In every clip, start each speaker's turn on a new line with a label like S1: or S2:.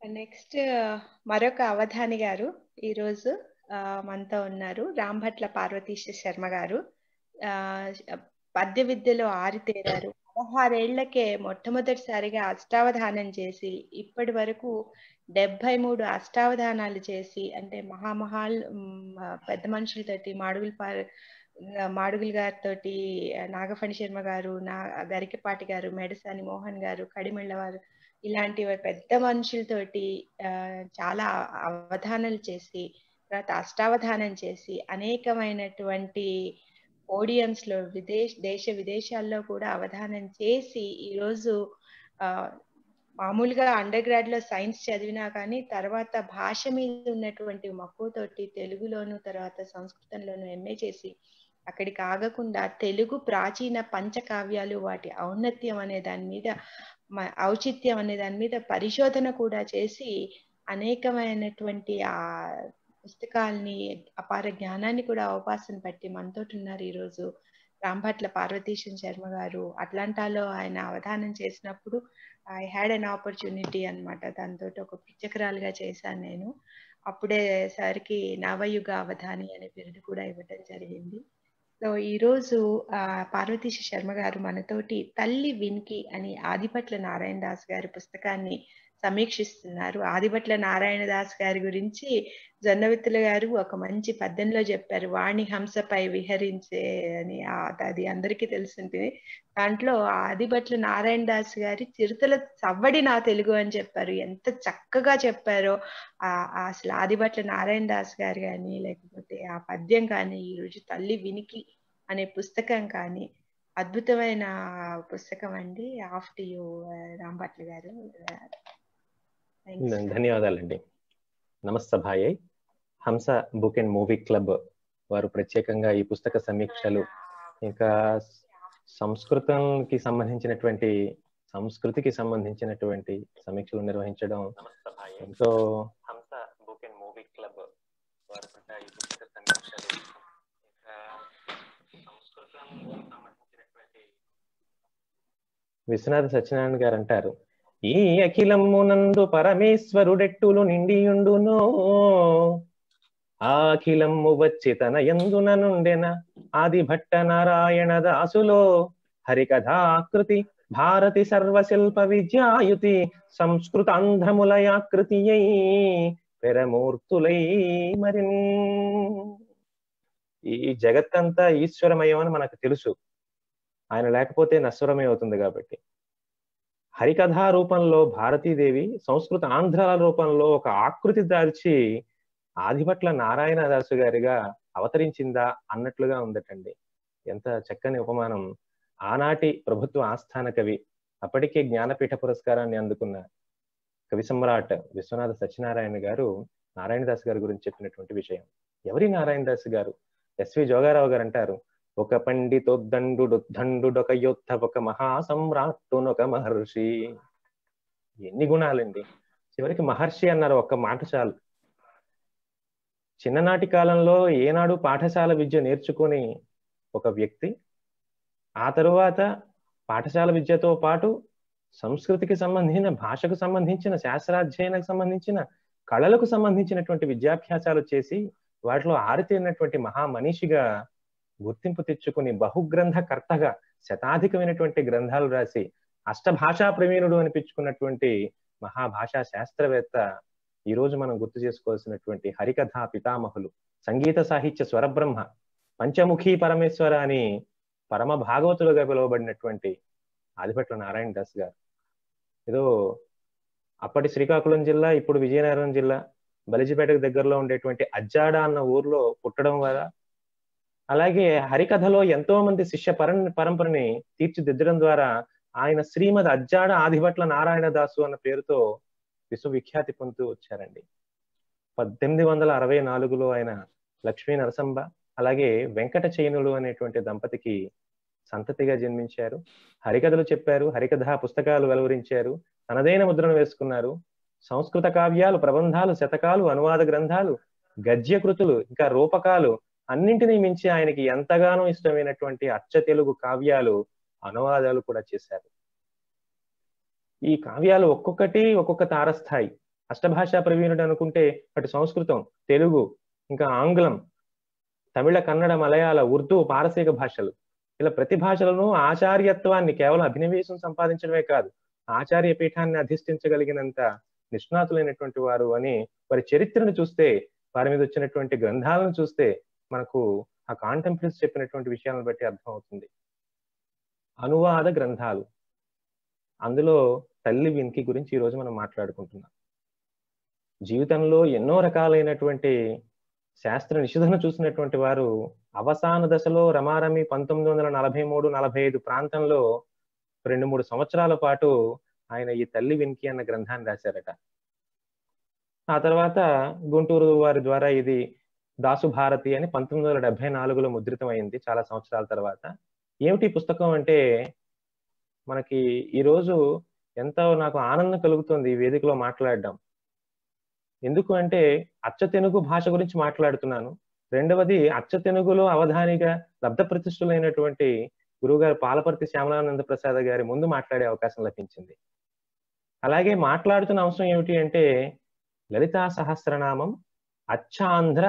S1: Next మరొక అవధాని గారు ఈరోజు మనతో ఉన్నారు. రాంభట్ల పార్వతీశ శర్మ గారు. ఆహ్, పద్య విద్యలో ఆరితేరారు. 16 ఏళ్లకే మొట్టమొదటిసారిగా అష్టావధానం చేసి, ఇప్పటి వరకు 73 అష్టావధానాలు చేసి, అంటే పెద్ద మనుషులతోటి మాడుగుల గారితోటి, నాగఫణి శర్మ గారు, గరికపాటి గారు, మెడసాని మోహన్ గారు, కడిమెళ్ళ వారు ఇలాంటి పెద్ద మనుషులతోటి చాలా అవధానాలు చేసి, తర్వాత అష్టావధానం చేసి, అనేకమైనటువంటి పోడియమ్స్ లో దేశ విదేశాల్లో కూడా అవధానం చేసి, ఈరోజు మామూలుగా అండర్ గ్రాడ్ లో సైన్స్ చదివినా కానీ తర్వాత భాష మీద ఉన్నటువంటి మక్కువతోటి తెలుగులోను తర్వాత సంస్కృతంలోను ఎంఏ చేసి, అక్కడికి ఆగకుండా తెలుగు ప్రాచీన పంచకావ్యాలు వాటి ఔన్నత్యం అనే దాని మీద ఔచిత్యం అనే దాని మీద పరిశోధన కూడా చేసి, అనేకమైనటువంటి ఆ పుస్తకాల్ని, అపార జ్ఞానాన్ని కూడా అవకాశం పట్టి మనతోటి ఉన్నారు ఈరోజు రాంభట్ల పార్వతీశం శర్మ గారు. అట్లాంటాలో ఆయన అవధానం చేసినప్పుడు ఐ హ్యాడ్ అన్ ఆపర్చునిటీ అనమాట. దాంతో ఒక పుచ్చకరాలుగా చేశాను నేను. అప్పుడే సార్కి నవయుగ అవధాని అనే బిరుదు కూడా ఇవ్వటం జరిగింది. సో ఈరోజు పార్వతీశ శర్మ గారు మనతోటి తల్లి వినికి అని ఆదిభట్ల నారాయణ దాస్ గారి పుస్తకాన్ని సమీక్షిస్తున్నారు. ఆదిభట్ల నారాయణ దాస్ గారి గురించి జొన్నవిత్తుల గారు ఒక మంచి పద్యంలో చెప్పారు. వాణి హంసపై విహరించే అని. అది అందరికీ తెలిసింది. దాంట్లో ఆదిభట్ల నారాయణ దాస్ గారి చిరుతల సవ్వడి నా తెలుగు అని చెప్పారు. ఎంత చక్కగా చెప్పారో. అసలు ఆదిభట్ల నారాయణ దాస్ గారు కానీ, లేకపోతే ఆ పద్యం కానీ, ఈరోజు తల్లి వినికి అనే పుస్తకం కానీ అద్భుతమైన పుస్తకం అండి. ఆఫ్టర్ యూ రాంభట్ల గారు.
S2: ధన్యవాదాలండి. నమస్తభాయై. హంస బుక్ అండ్ మూవీ క్లబ్ వారు ప్రత్యేకంగా ఈ పుస్తక సమీక్షలు, ఇంకా సంస్కృతికి సంబంధించినటువంటి సమీక్షలు నిర్వహించడం ఎంతో. హంస బుక్ అండ్ మూవీ క్లబ్ వారు ఈ పుస్తక సమీక్షలు, ఇంకా సంస్కృతానికి సంబంధించినటువంటి. విశ్వనాథ సత్యనారాయణ గారు అంటారు, ఈ అఖిలమ్మునందు పరమేశ్వరుడెట్టులు నిండియుండునో, ఆ అఖిలమ్ము వచ్చి తన యందున నుండెన ఆదిభట్ట నారాయణ దాసులో హరికథాకృతి భారతి సర్వశిల్ప విద్యాయుతి సంస్కృత ఆంధ్రములయాకృతి అయి పెరమూర్తులై మరిన్. ఈ జగత్తంతా ఈశ్వరమయం అని మనకు తెలుసు. ఆయన లేకపోతే నశ్వరమే అవుతుంది. కాబట్టి హరికథా రూపంలో భారతీదేవి సంస్కృత ఆంధ్రాల రూపంలో ఒక ఆకృతి దాల్చి ఆదిభట్ల నారాయణ దాసు గారిగా అవతరించిందా అన్నట్లుగా ఉందటండి. ఎంత చక్కని ఉపమానం. ఆనాటి ప్రభుత్వ ఆస్థాన కవి, అప్పటికే జ్ఞానపీఠ పురస్కారాన్ని అందుకున్న కవి సమ్రాట్ విశ్వనాథ సత్యనారాయణ గారు నారాయణ దాసు గారి గురించి చెప్పినటువంటి విషయం. ఎవరి నారాయణ దాసు గారు? ఎస్వి జోగారావు గారు అంటారు, ఒక పండితోద్దండుడొక యోద్ధ, ఒక మహాసమ్రాట్టునొక మహర్షి. ఎన్ని గుణాలండి! చివరికి మహర్షి అన్నారు. ఒక్క మాట చాలు. చిన్ననాటి కాలంలో ఏనాడు పాఠశాల విద్య నేర్చుకుని ఒక వ్యక్తి ఆ తరువాత పాఠశాల విద్యతో పాటు సంస్కృతికి సంబంధించిన, భాషకు సంబంధించిన, శాస్త్రాధ్యయనకు సంబంధించిన, కళలకు సంబంధించినటువంటి విద్యాభ్యాసాలు చేసి వాటిలో ఆరితేరినటువంటి మహామనిషిగా గుర్తింపు తెచ్చుకుని బహుగ్రంథ కర్తగా శతాధికమైనటువంటి గ్రంథాలు రాసి అష్టభాషా ప్రవీణుడు అనిపించుకున్నటువంటి మహాభాషా శాస్త్రవేత్త ఈరోజు మనం గుర్తు చేసుకోవాల్సినటువంటి హరికథా పితామహులు, సంగీత సాహిత్య స్వరబ్రహ్మ, పంచముఖీ పరమేశ్వర అని పరమ భాగవతులుగా పిలువబడినటువంటి ఆదిభట్ల నారాయణ దాస్ గారు. ఏదో అప్పటి శ్రీకాకుళం జిల్లా, ఇప్పుడు విజయనగరం జిల్లా బలిజిపేటకు దగ్గరలో ఉండేటువంటి అజ్జాడ అన్న ఊర్లో పుట్టడం వల్ల, అలాగే హరికథలో ఎంతో మంది శిష్య పరంపరని తీర్చిదిద్దడం ద్వారా ఆయన శ్రీమద్ అజ్జాడ ఆదిభట్ల నారాయణ దాసు అన్న పేరుతో విశ్వవిఖ్యాతి పొందుతూ వచ్చారండి. 1864లో ఆయన లక్ష్మీ నరసంబ అలాగే వెంకట చైనులు అనేటువంటి దంపతికి సంతతిగా జన్మించారు. హరికథలు చెప్పారు, హరికథా పుస్తకాలు వెలువరించారు, తనదైన ముద్రను వేసుకున్నారు. సంస్కృత కావ్యాలు, ప్రబంధాలు, శతకాలు, అనువాద గ్రంథాలు, గద్యకృతులు, ఇంకా రూపకాలు అన్నింటినీ మించి ఆయనకి ఎంతగానో ఇష్టమైనటువంటి అచ్చ తెలుగు కావ్యాలు, అనువాదాలు కూడా చేశారు. ఈ కావ్యాలు ఒక్కొక్కటి ఒక్కొక్క తారస్థాయి. అష్టభాషా ప్రవీణుడు అనుకుంటే అటు సంస్కృతం, తెలుగు, ఇంకా ఆంగ్లం, తమిళ, కన్నడ, మలయాళ, ఉర్దూ, పారసీక భాషలు, ఇలా ప్రతి భాషలను ఆచార్యత్వాన్ని కేవలం అభినవేశం సంపాదించడమే కాదు, ఆచార్య పీఠాన్ని అధిష్ఠించగలిగినంత నిష్ణాతులైనటువంటి వారు అని వారి చరిత్రను చూస్తే, వారి మీద వచ్చినటువంటి గ్రంథాలను చూస్తే మనకు ఆ కాంటెంపరీస్ చెప్పినటువంటి విషయాలను బట్టి అర్థమవుతుంది. అనువాద గ్రంథాలు, అందులో తల్లి వెన్కి గురించి ఈరోజు మనం మాట్లాడుకుంటున్నాం. జీవితంలో ఎన్నో రకాలైనటువంటి శాస్త్ర నిషేధన చూసినటువంటి వారు అవసాన దశలో రమారమి 1943-45 ప్రాంతంలో 2-3 సంవత్సరాల పాటు ఆయన ఈ తల్లి వెన్కి అన్న గ్రంథాన్ని రాశారట. ఆ తర్వాత గుంటూరు వారి ద్వారా ఇది దాసు భారతి అని 1974లో ముద్రితమైంది చాలా సంవత్సరాల తర్వాత. ఏమిటి పుస్తకం అంటే, మనకి ఈరోజు ఎంతో నాకు ఆనందం కలుగుతుంది ఈ వేదికలో మాట్లాడడం. ఎందుకు అంటే అచ్చ తెలుగు భాష గురించి మాట్లాడుతున్నాను. రెండవది అచ్చ తెలుగులో అవధానిగా లబ్ధ ప్రతిష్ఠులైనటువంటి గురువుగారు పాలపర్తి శ్యామలానంద ప్రసాద్ గారి ముందు మాట్లాడే అవకాశం లభించింది. అలాగే మాట్లాడుతున్న అంశం ఏమిటి అంటే లలితా సహస్రనామం అచ్చాంధ్ర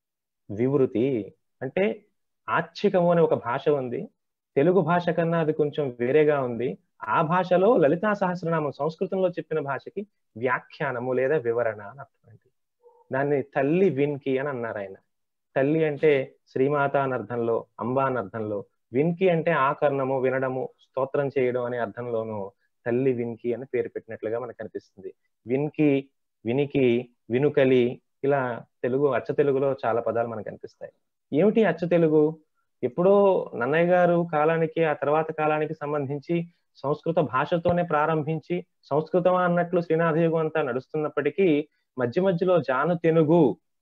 S2: వివృతి. అంటే ఆచ్ఛికము అనే ఒక భాష ఉంది, తెలుగు భాష కన్నా అది కొంచెం వేరేగా ఉంది. ఆ భాషలో లలితా సహస్రనామం సంస్కృతంలో చెప్పిన భాషకి వ్యాఖ్యానము లేదా వివరణ అని అర్థం. దాన్ని తల్లి విన్కి అని అన్నారు ఆయన. తల్లి అంటే శ్రీమాత అని అర్థంలో, అంబ అని అర్థంలో, విన్కి అంటే ఆకర్ణము, వినడము, స్తోత్రం చేయడం అనే అర్థంలోనూ తల్లి విన్కి అని పేరు పెట్టినట్లుగా మనకు అనిపిస్తుంది. విన్కి, వినికి, వినుకలి, ఇలా తెలుగు అచ్చ తెలుగులో చాలా పదాలు మనకు అనిపిస్తాయి. ఏమిటి అచ్చ తెలుగు? ఎప్పుడో నన్నయ్య గారు కాలానికి ఆ తర్వాత కాలానికి సంబంధించి సంస్కృత భాషతోనే ప్రారంభించి సంస్కృతం అన్నట్లు శ్రీనాథయుగం అంతా నడుస్తున్నప్పటికీ మధ్య మధ్యలో జాను తెనుగు,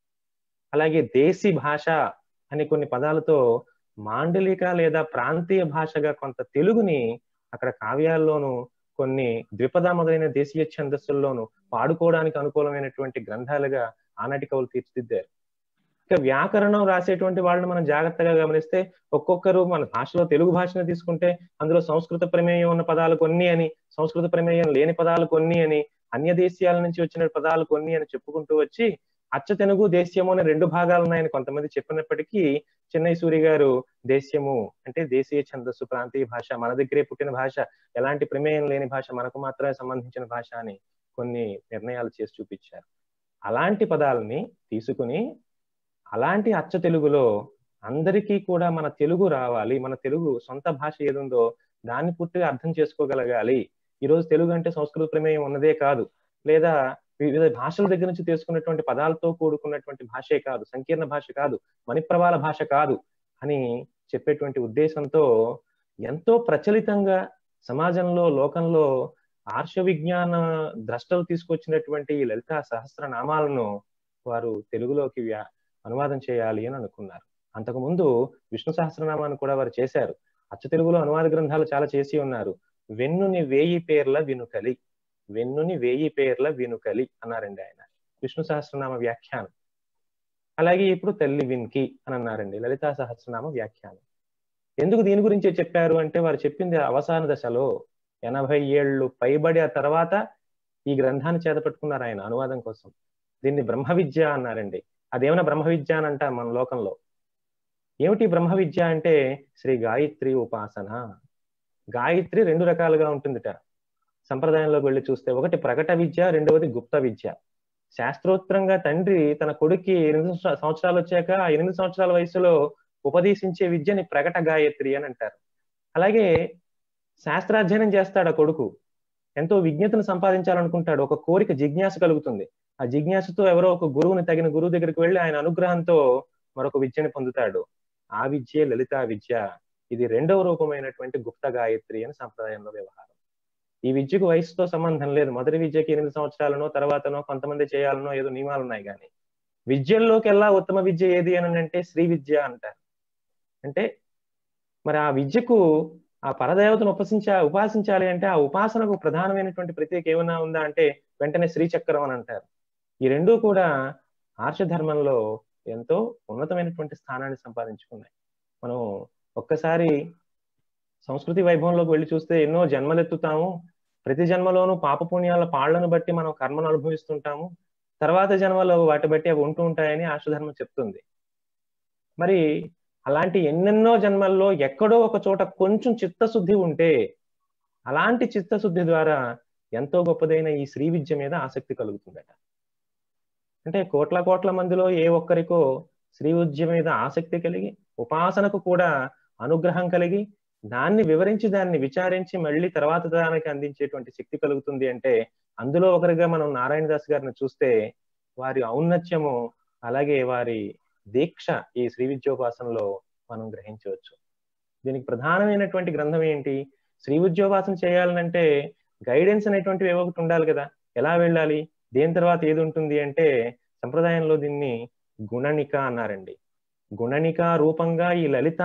S2: అలాగే దేశీ భాష అనే కొన్ని పదాలతో మాండలిక లేదా ప్రాంతీయ భాషగా కొంత తెలుగుని అక్కడ కావ్యాల్లోనూ కొన్ని ద్విపద మొదలైన దేశీయ ఛందస్సుల్లోనూ పాడుకోవడానికి అనుకూలమైనటువంటి గ్రంథాలుగా ఆనాటి కవులు తీర్చిదిద్దారు. ఇక వ్యాకరణం రాసేటువంటి వాళ్ళని మనం జాగ్రత్తగా గమనిస్తే ఒక్కొక్కరు మన భాషలో తెలుగు భాషను తీసుకుంటే అందులో సంస్కృత ప్రమేయం ఉన్న పదాలు కొన్ని అని, సంస్కృత ప్రమేయం లేని పదాలు కొన్ని అని, అన్య దేశీయాల నుంచి వచ్చిన పదాలు కొన్ని అని చెప్పుకుంటూ వచ్చి అచ్చ తెలుగు దేశ్యము అనే 2 భాగాలు ఉన్నాయని కొంతమంది చెప్పినప్పటికీ చెన్నై సూరి గారు దేశ్యము అంటే దేశీయ ఛందస్సు, ప్రాంతీయ భాష, మన దగ్గరే పుట్టిన భాష, ఎలాంటి ప్రమేయం లేని భాష, మనకు మాత్రమే సంబంధించిన భాష అని కొన్ని నిర్ణయాలు చేసి చూపించారు. అలాంటి పదాలని తీసుకుని అలాంటి అచ్చ తెలుగులో అందరికీ కూడా మన తెలుగు రావాలి, మన తెలుగు సొంత భాష ఏదుందో దాన్ని పూర్తిగా అర్థం చేసుకోగలగాలి. ఈరోజు తెలుగు అంటే సంస్కృత ప్రమేయం ఉన్నదే కాదు, లేదా వివిధ భాషల దగ్గర నుంచి తీసుకున్నటువంటి పదాలతో కూడుకున్నటువంటి భాషే కాదు, సంకీర్ణ భాష కాదు, మణిప్రవాళ భాష కాదు అని చెప్పేటువంటి ఉద్దేశంతో ఎంతో ప్రచలితంగా సమాజంలో, లోకంలో ఆర్ష విజ్ఞాన ద్రష్టలు తీసుకొచ్చినటువంటి లలితా సహస్రనామాలను వారు తెలుగులోకి అనువాదం చేయాలి అని అనుకున్నారు. అంతకుముందు విష్ణు సహస్రనామాన్ని కూడా వారు చేశారు. అచ్చ తెలుగులో అనువాద గ్రంథాలు చాలా చేసి ఉన్నారు. వెన్నుని 1000 పేర్ల వినుకలి, వెన్నుని 1000 పేర్ల వినుకలి అన్నారండి ఆయన, విష్ణు సహస్రనామ వ్యాఖ్యానం. అలాగే ఇప్పుడు తల్లి విన్కి అని అన్నారండి, లలితా సహస్రనామ వ్యాఖ్యానం. ఎందుకు దీని గురించే చెప్పారు అంటే వారు చెప్పింది అవసాన దశలో 80 ఏళ్ళు పైబడి ఆ తర్వాత ఈ గ్రంథాన్ని చేతపట్టుకున్నారు ఆయన అనువాదం కోసం. దీన్ని బ్రహ్మ విద్య అన్నారండి. అదేమైనా బ్రహ్మ విద్య అని అంటాం మన లోకంలో. ఏమిటి బ్రహ్మ విద్య అంటే శ్రీ గాయత్రి ఉపాసన. గాయత్రి 2 రకాలుగా ఉంటుందిట సంప్రదాయంలోకి వెళ్ళి చూస్తే. ఒకటి ప్రకట విద్య, రెండవది గుప్త విద్య. శాస్త్రోత్తరంగా తండ్రి తన కొడుక్కి 8 సంవత్సరాలు వచ్చాక 8 సంవత్సరాల వయసులో ఉపదేశించే విద్యని ప్రకట గాయత్రి అని అంటారు. అలాగే శాస్త్రాధ్యయనం చేస్తాడు ఆ కొడుకు, ఎంతో విజ్ఞతను సంపాదించాలనుకుంటాడు, ఒక కోరిక, జిజ్ఞాస కలుగుతుంది. ఆ జిజ్ఞాసతో ఎవరో ఒక గురువుని, తగిన గురువు దగ్గరికి వెళ్ళి ఆయన అనుగ్రహంతో మరొక విద్యని పొందుతాడు. ఆ విద్యే లలితా విద్య. ఇది 2వ రూపమైనటువంటి గుప్త గాయత్రి అని సంప్రదాయంలో వ్యవహారం. ఈ విద్యకు వయసుతో సంబంధం లేదు. మొదటి విద్యకి 8 సంవత్సరాలనో తర్వాతనో కొంతమంది చేయాలనో ఏదో నియమాలు ఉన్నాయి. కానీ విద్యల్లోకెల్లా ఉత్తమ విద్య ఏది అని అంటే శ్రీ విద్య అంటారు. అంటే మరి ఆ విద్యకు ఆ పరదేవతను ఉపాసించాలి అంటే ఆ ఉపాసనకు ప్రధానమైనటువంటి ప్రత్యేక ఏమైనా ఉందా అంటే వెంటనే శ్రీచక్రం అని అంటారు. ఈ 2 కూడా ఆర్షధర్మంలో ఎంతో ఉన్నతమైనటువంటి స్థానాన్ని సంపాదించుకున్నాయి. మనం ఒక్కసారి సంస్కృతి వైభవంలోకి వెళ్ళి చూస్తే ఎన్నో జన్మలెత్తుతాము, ప్రతి జన్మలోనూ పాపపుణ్యాల పాళ్లను బట్టి మనం కర్మను అనుభవిస్తుంటాము, తర్వాత జన్మలో వాటి బట్టి అవి ఉంటూ ఉంటాయని ఆశుధర్మం చెప్తుంది. మరి అలాంటి ఎన్నెన్నో జన్మల్లో ఎక్కడో ఒక చోట కొంచెం చిత్తశుద్ధి ఉంటే, అలాంటి చిత్తశుద్ధి ద్వారా ఎంతో గొప్పదైన ఈ శ్రీ విద్య మీద ఆసక్తి కలుగుతుందట. అంటే కోట్ల కోట్ల మందిలో ఏ ఒక్కరికో శ్రీ విద్య మీద ఆసక్తి కలిగి, ఉపాసనకు కూడా అనుగ్రహం కలిగి, దాన్ని వివరించి దాన్ని విచారించి మళ్ళీ తర్వాత దానికి అందించేటువంటి శక్తి కలుగుతుంది అంటే, అందులో ఒకరిగా మనం నారాయణదాస్ గారిని చూస్తే వారి ఔన్నత్యము, అలాగే వారి దీక్ష ఈ శ్రీ విద్యోపాసనలో మనం గ్రహించవచ్చు. దీనికి ప్రధానమైనటువంటి గ్రంథం ఏంటి? శ్రీ విద్యోపాసన చేయాలనంటే గైడెన్స్ అనేటువంటివి ఏవో ఒకటి ఉండాలి కదా. ఎలా వెళ్ళాలి, దేని తర్వాత ఏది ఉంటుంది అంటే, సంప్రదాయంలో దీన్ని గుణనిక అన్నారండి. గుణనిక రూపంగా ఈ లలిత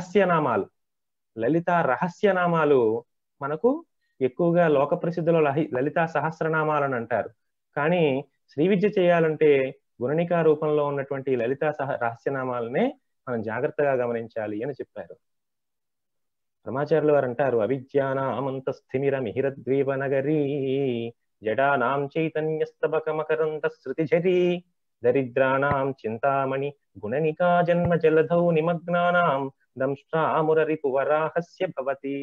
S2: రహస్యనామాలు మనకు ఎక్కువగా లోక ప్రసిద్ధిలో లలితా సహస్రనామాలని అంటారు. కానీ శ్రీ విద్య చేయాలంటే గుణనికా రూపంలో ఉన్నటువంటి లలితా రహస్యనామాలనే మనం జాగ్రత్తగా గమనించాలి అని చెప్పారు. బ్రహ్మాచార్యులు వారు అంటారు, అవిద్యానామంతస్థిమిర మిహిరద్వీప నగరీ జడానాం చైతన్యస్తబక మకరంత శృతిఝరీ దరిద్రాణం చింతామణి గుణనికా జన్మ జలధౌ నిమగ్నానాం దంష్ట్రామురరిపువరాహస్య భవతి.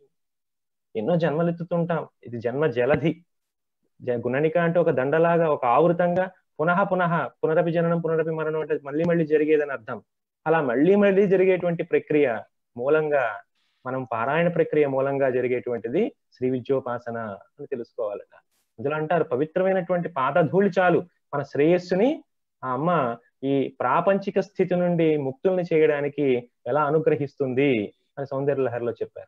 S2: ఎన్నో జన్మలెత్తుతుంటాం, ఇది జన్మ జలధి. గుణనిక అంటే ఒక దండలాగా, ఒక ఆవృతంగా పునరపి జననం పునరపి మరణం అంటే మళ్ళీ మళ్ళీ జరిగేదని అర్థం. అలా మళ్ళీ మళ్ళీ జరిగేటువంటి ప్రక్రియ మూలంగా, మనం పారాయణ ప్రక్రియ మూలంగా జరిగేటువంటిది శ్రీ విద్యోపాసన అని తెలుసుకోవాలట. ఇందులో అంటారు, పవిత్రమైనటువంటి పాదధూళి చాలు మన శ్రేయస్సుని ఆ అమ్మ ఈ ప్రాపంచిక స్థితి నుండి ముక్తుల్ని చేయడానికి ఎలా అనుగ్రహిస్తుంది అని సౌందర్యలహరిలో చెప్పారు.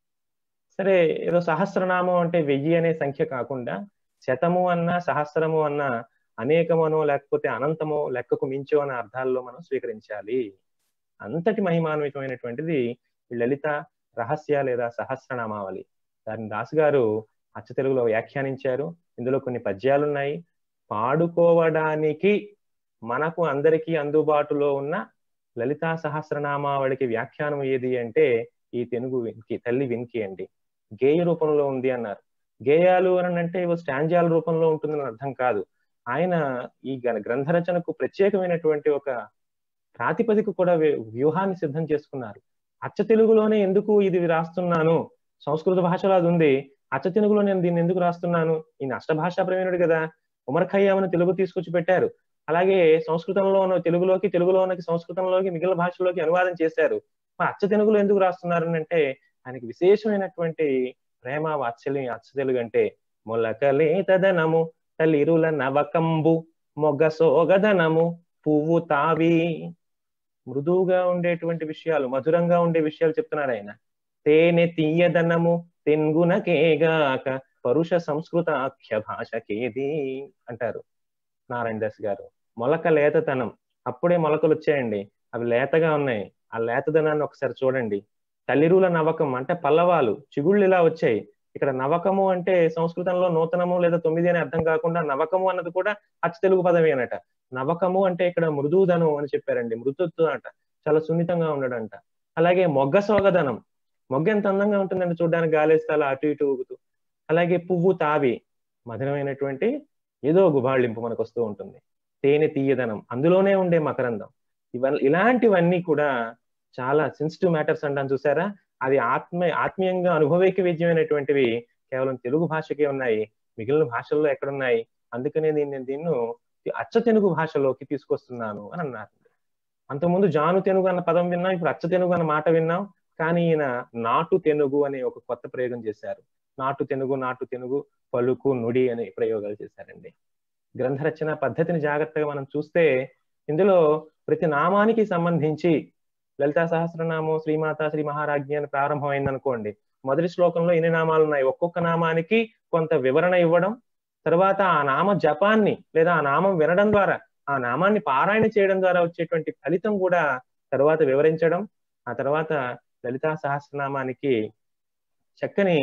S2: సరే, ఏదో సహస్రనామం అంటే 1000 అనే సంఖ్య కాకుండా శతము అన్నా సహస్రము అన్నా అనేకమనో లేకపోతే అనంతమో లెక్కకు మించో అనే అర్థాల్లో మనం స్వీకరించాలి. అంతటి మహిమాన్వితమైనటువంటిది ఈ లలిత రహస్య లేదా సహస్రనామావళి. దాన్ని దాసు గారు అచ్చ తెలుగులో వ్యాఖ్యానించారు. ఇందులో కొన్ని పద్యాలున్నాయి. పాడుకోవడానికి మనకు అందరికీ అందుబాటులో ఉన్న లలితా సహస్రనామావళికి వ్యాఖ్యానం ఏది అంటే ఈ తెనుగు వెంకి, తల్లి వెంకి అండి. గేయ రూపంలో ఉంది అన్నారు. గేయాలు అని అంటే ఇవో స్టాంజాల రూపంలో ఉంటుందని అర్థం కాదు. ఆయన ఈ గ్రంథ రచనకు ప్రత్యేకమైనటువంటి ఒక ప్రాతిపదిక కూడా వ్యూహాన్ని సిద్ధం చేసుకున్నారు. అచ్చ తెలుగులోనే ఎందుకు ఇది రాస్తున్నాను, సంస్కృత భాషలో అది ఉంది, అచ్చ తెలుగులో నేను దీన్ని ఎందుకు రాస్తున్నాను, ఈయన అష్టభాషా ప్రవీణుడు కదా, ఉమర్ ఖయ్యామ్ని తెలుగు తీసుకొచ్చి పెట్టారు. అలాగే సంస్కృతంలో ఉన్న తెలుగులోకి, తెలుగులోనికి సంస్కృతంలోకి, మిగిలిన భాషలోకి అనువాదం చేశారు. అచ్చ తెలుగులో ఎందుకు రాస్తున్నారు అంటే ఆయనకి విశేషమైనటువంటి ప్రేమ వాత్సల్యం అచ్చ తెలుగు అంటే. మొలకలేతదనము తలిరుల నవకంబు మొగ్గ సోగదనము పువ్వు తావి. మృదువుగా ఉండేటువంటి విషయాలు, మధురంగా ఉండే విషయాలు చెప్తున్నారు ఆయన. తేనె తీయదనము తెన్గునకేగాక పరుష సంస్కృతాఖ్య భాషకేది అంటారు నారాయణదాస్ గారు. మొలక లేతతనం, అప్పుడే మొలకలు వచ్చాయండి, అవి లేతగా ఉన్నాయి. ఆ లేతదనాన్ని ఒకసారి చూడండి. తల్లిరుల నవకం అంటే పల్లవాలు, చిగుళ్ళు ఇలా వచ్చాయి. ఇక్కడ నవకము అంటే సంస్కృతంలో నూతనము లేదా 9 అని అర్థం కాకుండా నవకము అన్నది కూడా అచ్చ తెలుగు పదమే అనట. నవకము అంటే ఇక్కడ మృదువుదనం అని చెప్పారండి. మృదుత్వం అంట, చాలా సున్నితంగా ఉండడంట. అలాగే మొగ్గ సోగదనం, మొగ్గ ఎంత అందంగా ఉంటుందండి చూడడానికి, గాలేస్తాలు అటు ఇటు ఊగుతూ. అలాగే పువ్వు తావి, మధురమైనటువంటి ఏదో గుబాళింపు మనకు వస్తూ ఉంటుంది. తేనె తీయదనం, అందులోనే ఉండే మకరందం. ఇలాంటివన్నీ కూడా చాలా సెన్సిటివ్ మ్యాటర్స్ అంటాను చూసారా, అది ఆత్మీయంగా అనుభవైక వేద్యమైనటువంటివి కేవలం తెలుగు భాషకే ఉన్నాయి, మిగిలిన భాషల్లో ఎక్కడున్నాయి. అందుకనే దీన్ని అచ్చ తెలుగు భాషలోకి తీసుకొస్తున్నాను అని అన్నారు. అంతకుముందు జాను తెనుగు అన్న పదం విన్నాం, ఇప్పుడు అచ్చ తెలుగు అన్న మాట విన్నాం. కానీ ఈయన నాటు తెనుగు అనే ఒక కొత్త ప్రయోగం చేశారు. నాటు తెనుగు పలుకు నుడి అనే ప్రయోగాలు చేశారండి. గ్రంథ రచన పద్ధతిని జాగ్రత్తగా మనం చూస్తే ఇందులో ప్రతి నామానికి సంబంధించి లలితా సహస్రనామం శ్రీమాత శ్రీ మహారాజ్ఞి అని ప్రారంభమైంది అనుకోండి, మొదటి శ్లోకంలో ఎన్ని నామాలు ఉన్నాయి, ఒక్కొక్క నామానికి కొంత వివరణ ఇవ్వడం, తర్వాత ఆ నామ జపాన్ని లేదా ఆ నామం వినడం ద్వారా, ఆ నామాన్ని పారాయణ చేయడం ద్వారా వచ్చేటువంటి ఫలితం కూడా తర్వాత వివరించడం, ఆ తర్వాత లలితా సహస్రనామానికి చక్కని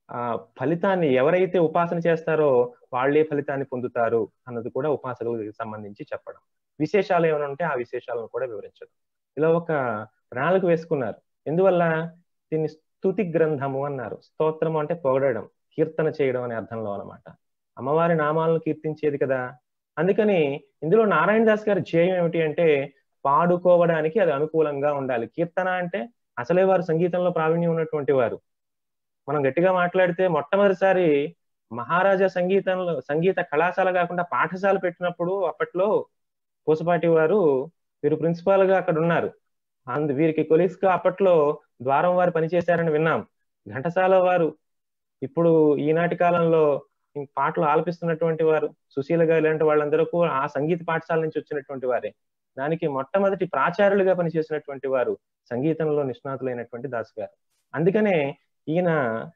S2: ఫలితాన్ని ఎవరైతే ఉపాసన చేస్తారో వాళ్ళే ఫలితాన్ని పొందుతారు అన్నది కూడా ఉపాసకులకు సంబంధించి చెప్పడం, విశేషాలు ఏమైనా ఉంటే ఆ విశేషాలను కూడా వివరించడం. ఇలా ఒక ప్రణాళిక వేసుకున్నారు. ఎందువల్ల దీన్ని స్తుతి గ్రంథము అన్నారు. స్తోత్రము అంటే పొగడడం, కీర్తన చేయడం అనే అర్థంలో అనమాట. అమ్మవారి నామాలను కీర్తించేది కదా. అందుకని ఇందులో నారాయణ దాస్ గారి ధ్యేయం ఏమిటి అంటే పాడుకోవడానికి అది అనుకూలంగా ఉండాలి. కీర్తన అంటే అసలే వారు సంగీతంలో ప్రావీణ్యం ఉన్నటువంటి వారు. మనం గట్టిగా మాట్లాడితే మొట్టమొదటిసారి మహారాజా సంగీత కళాశాల కాకుండా పాఠశాల పెట్టినప్పుడు అప్పట్లో పూసపాటి వారు వీరు ప్రిన్సిపాల్ గా అక్కడ ఉన్నారు. వీరికి కొలీగ్స్ గా అప్పట్లో ద్వారం వారు పనిచేశారని విన్నాం. ఘంటసాల వారు ఇప్పుడు ఈనాటి కాలంలో పాటలు ఆలపిస్తున్నటువంటి వారు, సుశీల గారు ఇలాంటి వాళ్ళందరూ కూడా ఆ సంగీత పాఠశాల నుంచి వచ్చినటువంటి వారే. దానికి మొట్టమొదటి ప్రాచార్యులుగా పనిచేసినటువంటి వారు సంగీతంలో నిష్ణాతులైనటువంటి దాస్ గారు. అందుకనే ఈయన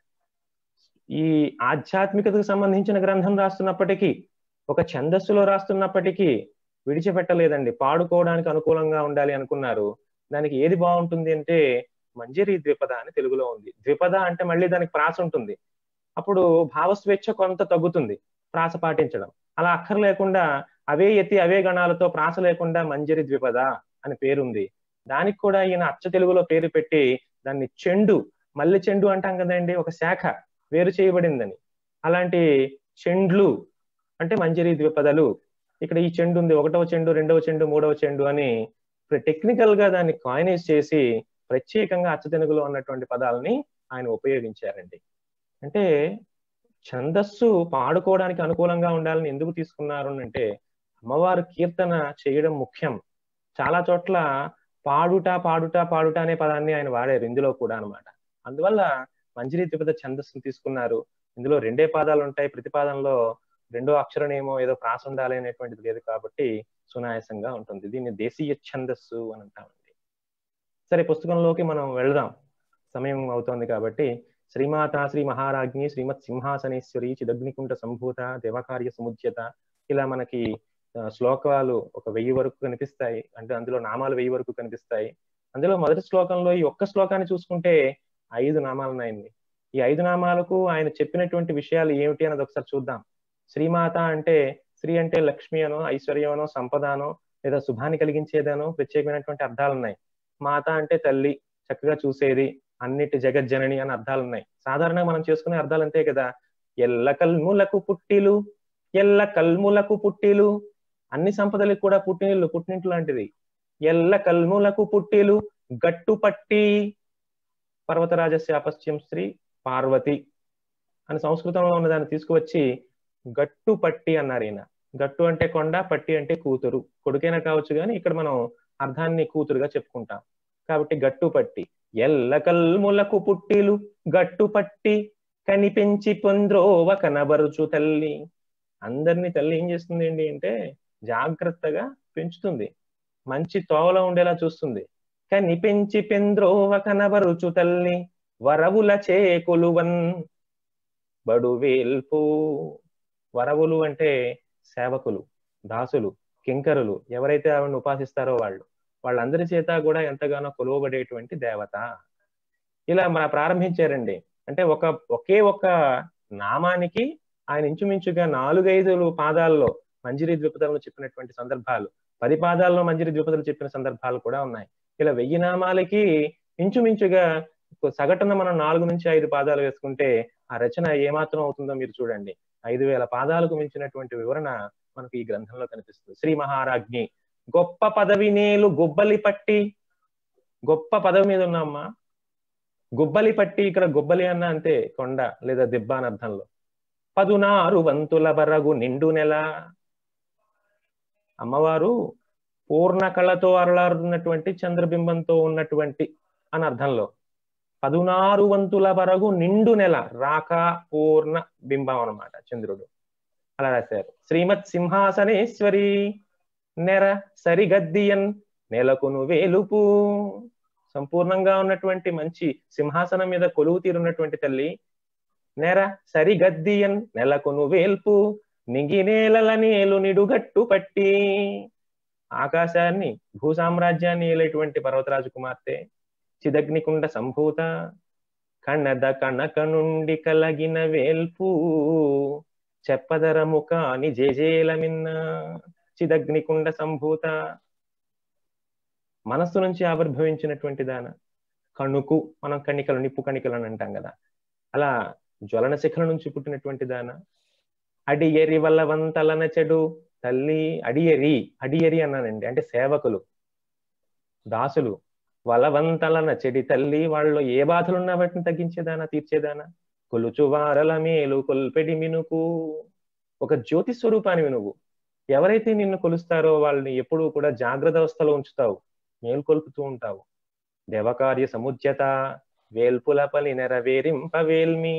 S2: ఈ ఆధ్యాత్మికతకు సంబంధించిన గ్రంథం రాస్తున్నప్పటికీ, ఒక ఛందస్సులో రాస్తున్నప్పటికీ విడిచిపెట్టలేదండి. పాడుకోవడానికి అనుకూలంగా ఉండాలి అనుకున్నారు. దానికి ఏది బాగుంటుంది అంటే మంజరి ద్విపద అని తెలుగులో ఉంది. ద్విపద అంటే మళ్ళీ దానికి ప్రాస ఉంటుంది. అప్పుడు భావస్వేచ్ఛ కొంత తగ్గుతుంది ప్రాస పాటించడం. అలా అక్కర్లేకుండా అవే యతి అవే గణాలతో ప్రాస లేకుండా మంజరి ద్విపద అని పేరుంది. దానికి కూడా ఈయన అచ్చ తెలుగులో పేరు పెట్టి దాన్ని చెండు, మల్లె చెండు అంటాం కదండి, ఒక శాఖ వేరు చేయబడిందని. అలాంటి చెండ్లు అంటే మంజరి ద్విపదలు. ఇక్కడ ఈ చెండు ఉంది, 1వ చెండు, 2వ చెండు, 3వ చెండు అని టెక్నికల్ గా దాన్ని కాయినేజ్ చేసి ప్రత్యేకంగా అచ్చ తెలుగులో ఉన్నటువంటి పదాలని ఆయన ఉపయోగించారండి. అంటే ఛందస్సు పాడుకోవడానికి అనుకూలంగా ఉండాలని ఎందుకు తీసుకున్నారు అంటే అమ్మవారు కీర్తన చేయడం ముఖ్యం. చాలా చోట్ల పాడుట పాడుట పాడుట అనే పదాన్ని ఆయన వాడారు ఇందులో కూడా అనమాట. అందువల్ల మంజరి ద్విపద ఛందస్సును తీసుకున్నారు. ఇందులో 2 పాదాలు ఉంటాయి. ప్రతి పాదంలో 2వ అక్షరం ఏమో ఏదో ప్రాస ఉండాలి అనేటువంటిది లేదు కాబట్టి సునాయాసంగా ఉంటుంది. దీన్ని దేశీయ ఛందస్సు అని అంటామండి. సరే, పుస్తకంలోకి మనం వెళదాం, సమయం అవుతోంది కాబట్టి. శ్రీమాత శ్రీ మహారాజ్ఞి శ్రీమత్ సింహాసనేశ్వరి చిదగ్నికుంఠ సంభూత దేవకార్య సముద్యత, ఇలా మనకి శ్లోకాలు ఒక 1000 వరకు కనిపిస్తాయి. అంటే అందులో నామాలు 1000 వరకు కనిపిస్తాయి. అందులో మొదటి శ్లోకంలో ఈ ఒక్క శ్లోకాన్ని చూసుకుంటే 5 నామాలు ఉన్నాయండి. ఈ 5 నామాలకు ఆయన చెప్పినటువంటి విషయాలు ఏమిటి అన్నది ఒకసారి చూద్దాం. శ్రీమాత అంటే శ్రీ అంటే లక్ష్మి అనో, ఐశ్వర్యం అనో, సంపద అనో, లేదా శుభాన్ని కలిగించేదనో ప్రత్యేకమైనటువంటి అర్థాలు ఉన్నాయి. మాత అంటే తల్లి, చక్కగా చూసేది, అన్నిటి జగజ్జనని అని అర్థాలు ఉన్నాయి. సాధారణంగా మనం చేసుకునే అర్థాలు అంతే కదా. ఎల్ల కల్ములకు పుట్టిలు, ఎల్ల కల్ములకు పుట్టిలు, అన్ని సంపదలకు కూడా పుట్టినిల్లు, పుట్టినింట్లు లాంటిది. ఎల్ల కల్ములకు పుట్టిలు గట్టుపట్టి పర్వతరాజస్యాపశ్యం శ్రీ పార్వతి అని సంస్కృతంలో ఉన్నదాన్ని తీసుకువచ్చి గట్టుపట్టి అన్నారు ఈయన. గట్టు అంటే కొండ, పట్టి అంటే కూతురు, కొడుకైనా కావచ్చు కానీ ఇక్కడ మనం అర్థాన్ని కూతురుగా చెప్పుకుంటాం కాబట్టి గట్టుపట్టి. ఎల్ల కల్ములకు పుట్టిలు గట్టుపట్టి కనిపెంచి పొంద్రోవ కనబరుచు తల్లి. అందరినీ తల్లి ఏం చేస్తుంది ఏంటి అంటే జాగ్రత్తగా పెంచుతుంది, మంచి తోవలో ఉండేలా చూస్తుంది. కనిపెంచి పెంద్రోవ కనబరుచు తల్లి వరవుల చేకొలువన్ బడువేల్పు. వరవులు అంటే సేవకులు, దాసులు, కింకరులు, ఎవరైతే ఆవిడని ఉపాసిస్తారో వాళ్ళందరి చేత కూడా ఎంతగానో కొలువబడేటువంటి దేవత. ఇలా మన ప్రారంభించారండి. అంటే ఒకే ఒక నామానికి ఆయన ఇంచుమించుగా 4-5 పాదాల్లో మంజరి ద్విపదలను చెప్పినటువంటి సందర్భాలు, 10 పాదాల్లో మంజరి ద్విపదలు చెప్పిన సందర్భాలు కూడా ఉన్నాయి. ఇలా 1000 నామాలకి ఇంచుమించుగా సగటున మనం 4 నుంచి 5 పాదాలు వేసుకుంటే ఆ రచన ఏమాత్రం అవుతుందో మీరు చూడండి. 5000 పాదాలకు మించినటువంటి వివరణ మనకు ఈ గ్రంథంలో కనిపిస్తుంది. శ్రీ మహారాజ్ఞి గొప్ప పదవి నేలు గుబ్బలి పట్టి. గొప్ప పదవి మీద ఉన్నామ్మా. గుబ్బలి పట్టి, ఇక్కడ గుబ్బలి అన్న అంతే కొండ లేదా దిబ్బ అని అర్థంలో. 16 వంతుల బరగు నిండు నెల. అమ్మవారు పూర్ణ కళతో అరలారున్నటువంటి చంద్రబింబంతో ఉన్నటువంటి అని అర్థంలో. 16 వంతుల బరగు నిండు నెల, రాక పూర్ణ బింబం అనమాట చంద్రుడు, అలా రాశారు. శ్రీమత్ సింహాసనేశ్వరి నెర సరిగద్దియన్ నెలకును వేలుపు. సంపూర్ణంగా ఉన్నటువంటి మంచి సింహాసనం మీద కొలువు తీరున్నటువంటి తల్లి. నెర సరిగద్దియన్ నెలకును వేల్పు నిగినేలల నేలు నిడుగట్టు పట్టి. ఆకాశాన్ని భూసామ్రాజ్యాన్ని ఏలేటువంటి పర్వతరాజు కుమార్తె, చిదగ్నికుండ సంభూత, కన్నద కనక నుండి కలగిన వేల్పు, చెప్పదరము కాని జేజేల మిన్న. చిదగ్నికుండ సంభూత, మనస్సు నుంచి ఆవిర్భవించినటువంటి దాన. కణుకు, మనం కణికలు, నిప్పు కణికలు అని అంటాం కదా, అలా జ్వలన శిఖల నుంచి పుట్టినటువంటి దాన. అడియరి వల్లవంతలన చెడు తల్లి. అడియరి అన్నానండి, అంటే సేవకులు, దాసులు. వలవంతలన చెడి తల్లి, వాళ్ళలో ఏ బాధలున్నా వాటిని తగ్గించేదానా, తీర్చేదానా. కొలుచు వారల మేలు కొల్పెడి మినుకు. ఒక జ్యోతి స్వరూపానివి నువ్వు. ఎవరైతే నిన్ను కొలుస్తారో వాళ్ళని ఎప్పుడూ కూడా జాగ్రత్త అవస్థలో ఉంచుతావు, మేల్కొల్పుతూ ఉంటావు. దేవకార్య సముద్యత వేల్పుల పలి నెరవేరింపవేల్మి.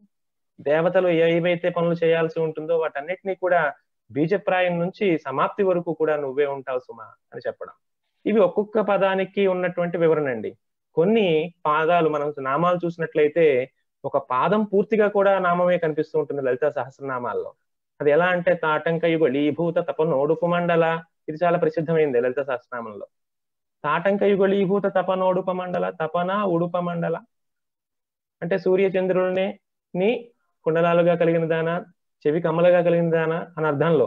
S2: దేవతలు ఏవైతే పనులు చేయాల్సి ఉంటుందో వాటన్నిటినీ కూడా బీజప్రాయం నుంచి సమాప్తి వరకు కూడా నువ్వే ఉంటావు సుమా అని చెప్పడం. ఇవి ఒక్కొక్క పదానికి ఉన్నటువంటి వివరణ అండి. కొన్ని పాదాలు మనం నామాలు చూసినట్లయితే ఒక పాదం పూర్తిగా కూడా నామమే కనిపిస్తూ ఉంటుంది లలితా సహస్రనామాల్లో. అది ఎలా అంటే తాటంకయుగళీభూత తపనోడుపు మండల, ఇది చాలా ప్రసిద్ధమైంది లలితా సహస్రనామంలో. తాటంకయుగళీభూత తపనోడుప మండల, తపన ఉడుప మండల అంటే సూర్యచంద్రుల్ని కుండలాలుగా కలిగిన దానా, చెవి కమ్మలుగా కలిగిన దానా అని అర్థంలో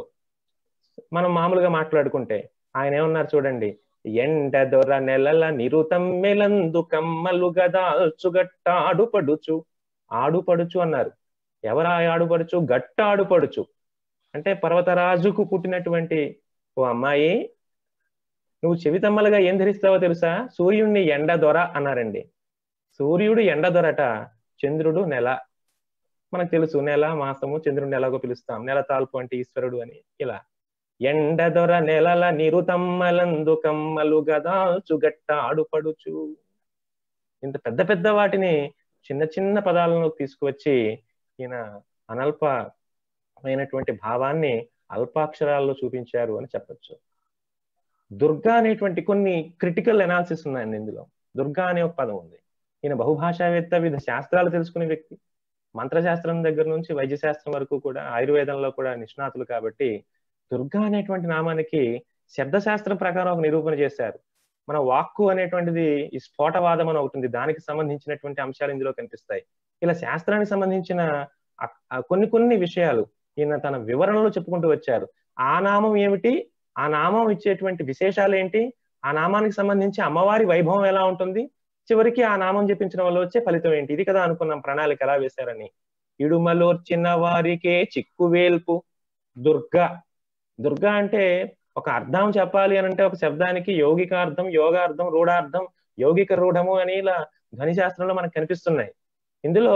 S2: మనం మామూలుగా మాట్లాడుకుంటే ఆయన ఏమన్నారు చూడండి. ఎండ దొర నెలల నిరుతమ్మెలందు కమ్మలు గదాల్చుగట్ట ఆడుపడుచు. ఆడుపడుచు అన్నారు. ఎవరా ఆడుపడుచు? గట్ట ఆడుపడుచు అంటే పర్వతరాజుకు పుట్టినటువంటి ఓ అమ్మాయి, నువ్వు చెవితమ్మలుగా ఏం ధరిస్తావో తెలుసా? సూర్యుడిని ఎండ దొర అన్నారండి. సూర్యుడు ఎండ దొరట, చంద్రుడు నెల. మనకు తెలుసు నెల మాసము, చంద్రుడిని ఎలాగో పిలుస్తాం, నెల తాల్పు అంటే ఈశ్వరుడు అని. ఇలా ఎండ దొర నెలల నిరుతమ్మలందు కమ్మలు గదాల్చు గట్ట ఆడుపడుచు. ఇంత పెద్ద పెద్ద వాటిని చిన్న చిన్న పదాలను తీసుకువచ్చి ఈయన అనల్పమైనటువంటి భావాన్ని అల్పాక్షరాల్లో చూపించారు అని చెప్పచ్చు. దుర్గా అనేటువంటి కొన్ని క్రిటికల్ అనాలిసిస్ ఉన్నాయండి ఇందులో. దుర్గా అనే ఒక పదం ఉంది. ఈయన బహుభాషావేత్త, వివిధ శాస్త్రాలు తెలుసుకునే వ్యక్తి. మంత్రశాస్త్రం దగ్గర నుంచి వైద్యశాస్త్రం వరకు కూడా, ఆయుర్వేదంలో కూడా నిష్ణాతులు కాబట్టి దుర్గా అనేటువంటి నామానికి శబ్దశాస్త్రం ప్రకారం ఒక నిరూపణ చేశారు. మన వాక్కు అనేటువంటిది ఈ స్ఫోటవాదం అని ఒకటి ఉంది, దానికి సంబంధించినటువంటి అంశాలు ఇందులో కనిపిస్తాయి. ఇలా శాస్త్రానికి సంబంధించిన కొన్ని విషయాలు ఈయన తన వివరణలో చెప్పుకుంటూ వచ్చారు. ఆ నామం ఏమిటి, ఆ నామం ఇచ్చేటువంటి విశేషాలు ఏంటి, ఆ నామానికి సంబంధించి అమ్మవారి వైభవం ఎలా ఉంటుంది, చివరికి ఆ నామం జపించడం వల్ల వచ్చే ఫలితం ఏంటి, ఇది కదా అనుకున్నాం ప్రణాళిక ఎలా వేశారని. ఇడుమలోర్చిన వారికే చిక్కువేల్పు దుర్గా. దుర్గా అంటే ఒక అర్థం చెప్పాలి అని అంటే ఒక శబ్దానికి యౌగికార్థం, యోగార్థం, రూఢార్థం, యౌగిక రూఢము అని ఇలా ధ్వనిశాస్త్రంలో మనకు కనిపిస్తున్నాయి. ఇందులో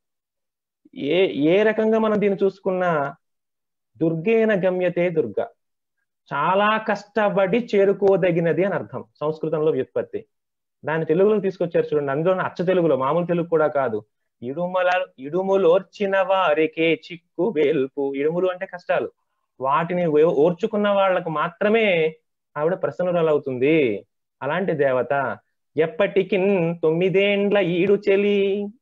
S2: ఏ రకంగా మనం దీన్ని చూసుకున్నా దుర్గేన గమ్యతే దుర్గా, చాలా కష్టపడి చేరుకోదగినది అని అర్థం సంస్కృతంలో వ్యుత్పత్తి. దాన్ని తెలుగులో తీసుకొచ్చారు చూడండి. అందులో అచ్చ తెలుగులో, మామూలు తెలుగు కూడా కాదు. ఇడుములోర్చిన వారికే చిక్కు వేల్పు. ఇడుములు అంటే కష్టాలు, వాటిని ఓర్చుకున్న వాళ్లకు మాత్రమే ఆవిడ ప్రసన్నురాలవుతుంది. అలాంటి దేవత. ఎప్పటికి 9 ఏండ్ల ఈడు చెలి.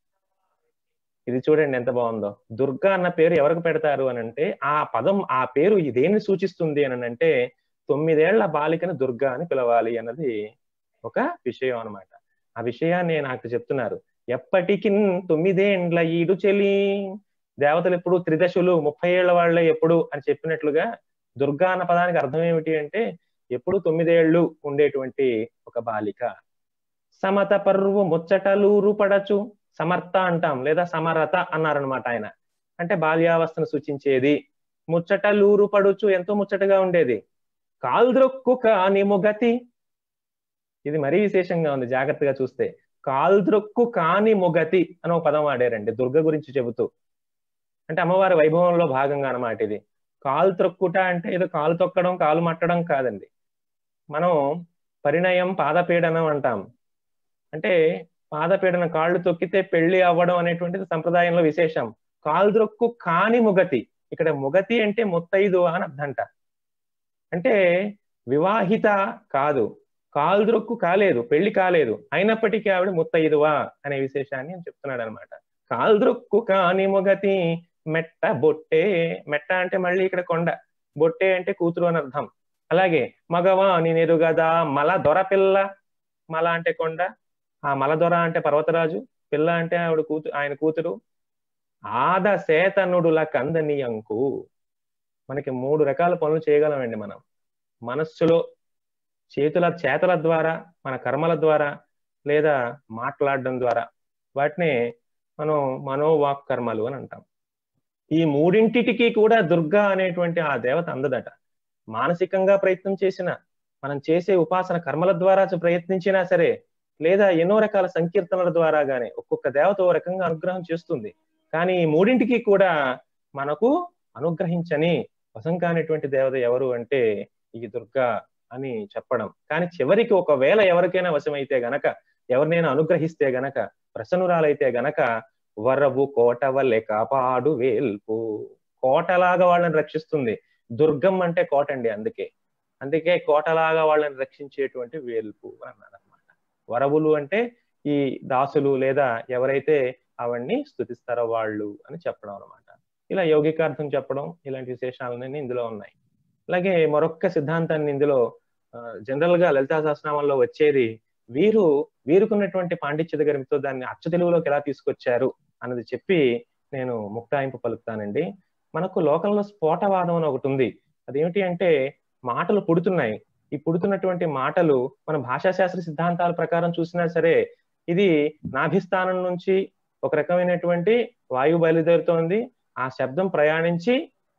S2: ఇది చూడండి ఎంత బాగుందో. దుర్గా అన్న పేరు ఎవరికి పెడతారు అని అంటే, ఆ పదం, ఆ పేరు దేన్ని సూచిస్తుంది అని అంటే 9 ఏళ్ల బాలికను దుర్గా అని పిలవాలి అన్నది ఒక విషయం అన్నమాట. ఆ విషయాన్ని నాకు చెప్తున్నారు. ఎప్పటికి 9 ఏండ్ల ఈడు చెలి. దేవతలు ఎప్పుడు త్రిదశులు, 30 ఏళ్ల వాళ్ళే ఎప్పుడు అని చెప్పినట్లుగా దుర్గా అన్న పదానికి అర్థం ఏమిటి అంటే ఎప్పుడు 9 ఏళ్ళు ఉండేటువంటి ఒక బాలిక. సమత పర్వు ముచ్చటలూరు పడచు. సమర్థ అంటాం, లేదా సమరత అన్నారనమాట ఆయన. అంటే బాల్యావస్థను సూచించేది. ముచ్చటలూరు పడుచు, ఎంతో ముచ్చటగా ఉండేది. కాల్ద్రొక్కు కాని మొగతి. ఇది మరీ విశేషంగా ఉంది జాగ్రత్తగా చూస్తే. కాల్ద్రొక్కు కాని మొగతి అని ఒక పదం వాడారండి దుర్గ గురించి చెబుతూ. అంటే అమ్మవారి వైభవంలో భాగంగా అన్నమాట ఇది. కాలు త్రొక్కుట అంటే ఏదో కాలు తొక్కడం, కాలు మట్టడం కాదండి. మనం పరిణయం, పాదపీడనం అంటాం. అంటే పాదపీడన, కాళ్ళు తొక్కితే పెళ్లి అవ్వడం అనేటువంటిది సంప్రదాయంలో విశేషం. కాలు త్రొక్కు కాని ముగతి. ఇక్కడ ముగతి అంటే ముత్తైదు అని అర్థంట. అంటే వివాహిత కాదు, కాలు త్రొక్కు కాలేదు, పెళ్లి కాలేదు, అయినప్పటికీ ఆవిడ ముత్తైదువా అనే విశేషాన్ని చెప్తున్నాడు అనమాట. కాలు త్రొక్కు కాని మొగతి మెట్ట బొట్టే. మెట్ట అంటే మళ్ళీ ఇక్కడ కొండ, బొట్టే అంటే కూతురు అని అర్థం. అలాగే మగవాని నెరుగదా మల దొర పిల్ల. మల అంటే కొండ, ఆ మలదొర అంటే పర్వతరాజు, పిల్ల అంటే ఆవిడ ఆయన కూతురు. ఆద సేతనుడుల కందనియంకు. మనకి 3 రకాల పనులు చేయగలమండి మనం మనస్సులో, చేతుల ద్వారా, మన కర్మల ద్వారా, లేదా మాట్లాడడం ద్వారా. వాటిని మనం మనోవాక్ కర్మలు అని అంటాం. ఈ మూడింటికి కూడా దుర్గా అనేటువంటి ఆ దేవత అందదట. మానసికంగా ప్రయత్నం చేసినా, మనం చేసే ఉపాసన కర్మల ద్వారా ప్రయత్నించినా సరే, లేదా ఎన్నో రకాల సంకీర్తనల ద్వారా గానే ఒక్కొక్క దేవత ఓ రకంగా అనుగ్రహం చేస్తుంది. కానీ ఈ మూడింటికి కూడా మనకు అనుగ్రహించని వశం కానిటువంటి దేవత ఎవరు అంటే ఈ దుర్గా అని చెప్పడం. కానీ చివరికి ఒకవేళ ఎవరికైనా వశమైతే గనక, ఎవరినైనా అనుగ్రహిస్తే గనక, ప్రసన్నురాలైతే గనక, వరవు కోటవల్లే కాపాడు వేల్పు, కోటలాగా వాళ్ళని రక్షిస్తుంది. దుర్గం అంటే కోట అండి, అందుకే కోటలాగా వాళ్ళని రక్షించేటువంటి వేల్పు అన్నారు అనమాట. వరవులు అంటే ఈ దాసులు లేదా ఎవరైతే అవన్నీ స్తుతిస్తారో వాళ్ళు అని చెప్పడం అనమాట. ఇలా యౌగికార్థం చెప్పడం, ఇలాంటి విశేషాలన్నీ ఇందులో ఉన్నాయి. అలాగే మరొక్క సిద్ధాంతాన్ని ఇందులో జనరల్ గా లలితా సహస్రనామంలో వచ్చేది, వీరుకున్నటువంటి పాండిత్య దగ్గరతో దాన్ని అచ్చ తెలుగులోకి ఎలా తీసుకొచ్చారు అన్నది చెప్పి నేను ముక్తాయింపు పలుకుతానండి. మనకు లోకంలో స్ఫోటవాదం అని ఒకటి ఉంది. అదేమిటి అంటే, మాటలు పుడుతున్నాయి. ఈ పుడుతున్నటువంటి మాటలు మన భాషాశాస్త్ర సిద్ధాంతాల ప్రకారం చూసినా సరే, ఇది నాభిస్థానం నుంచి ఒక రకమైనటువంటి వాయువు బయలుదేరుతోంది. ఆ శబ్దం ప్రయాణించి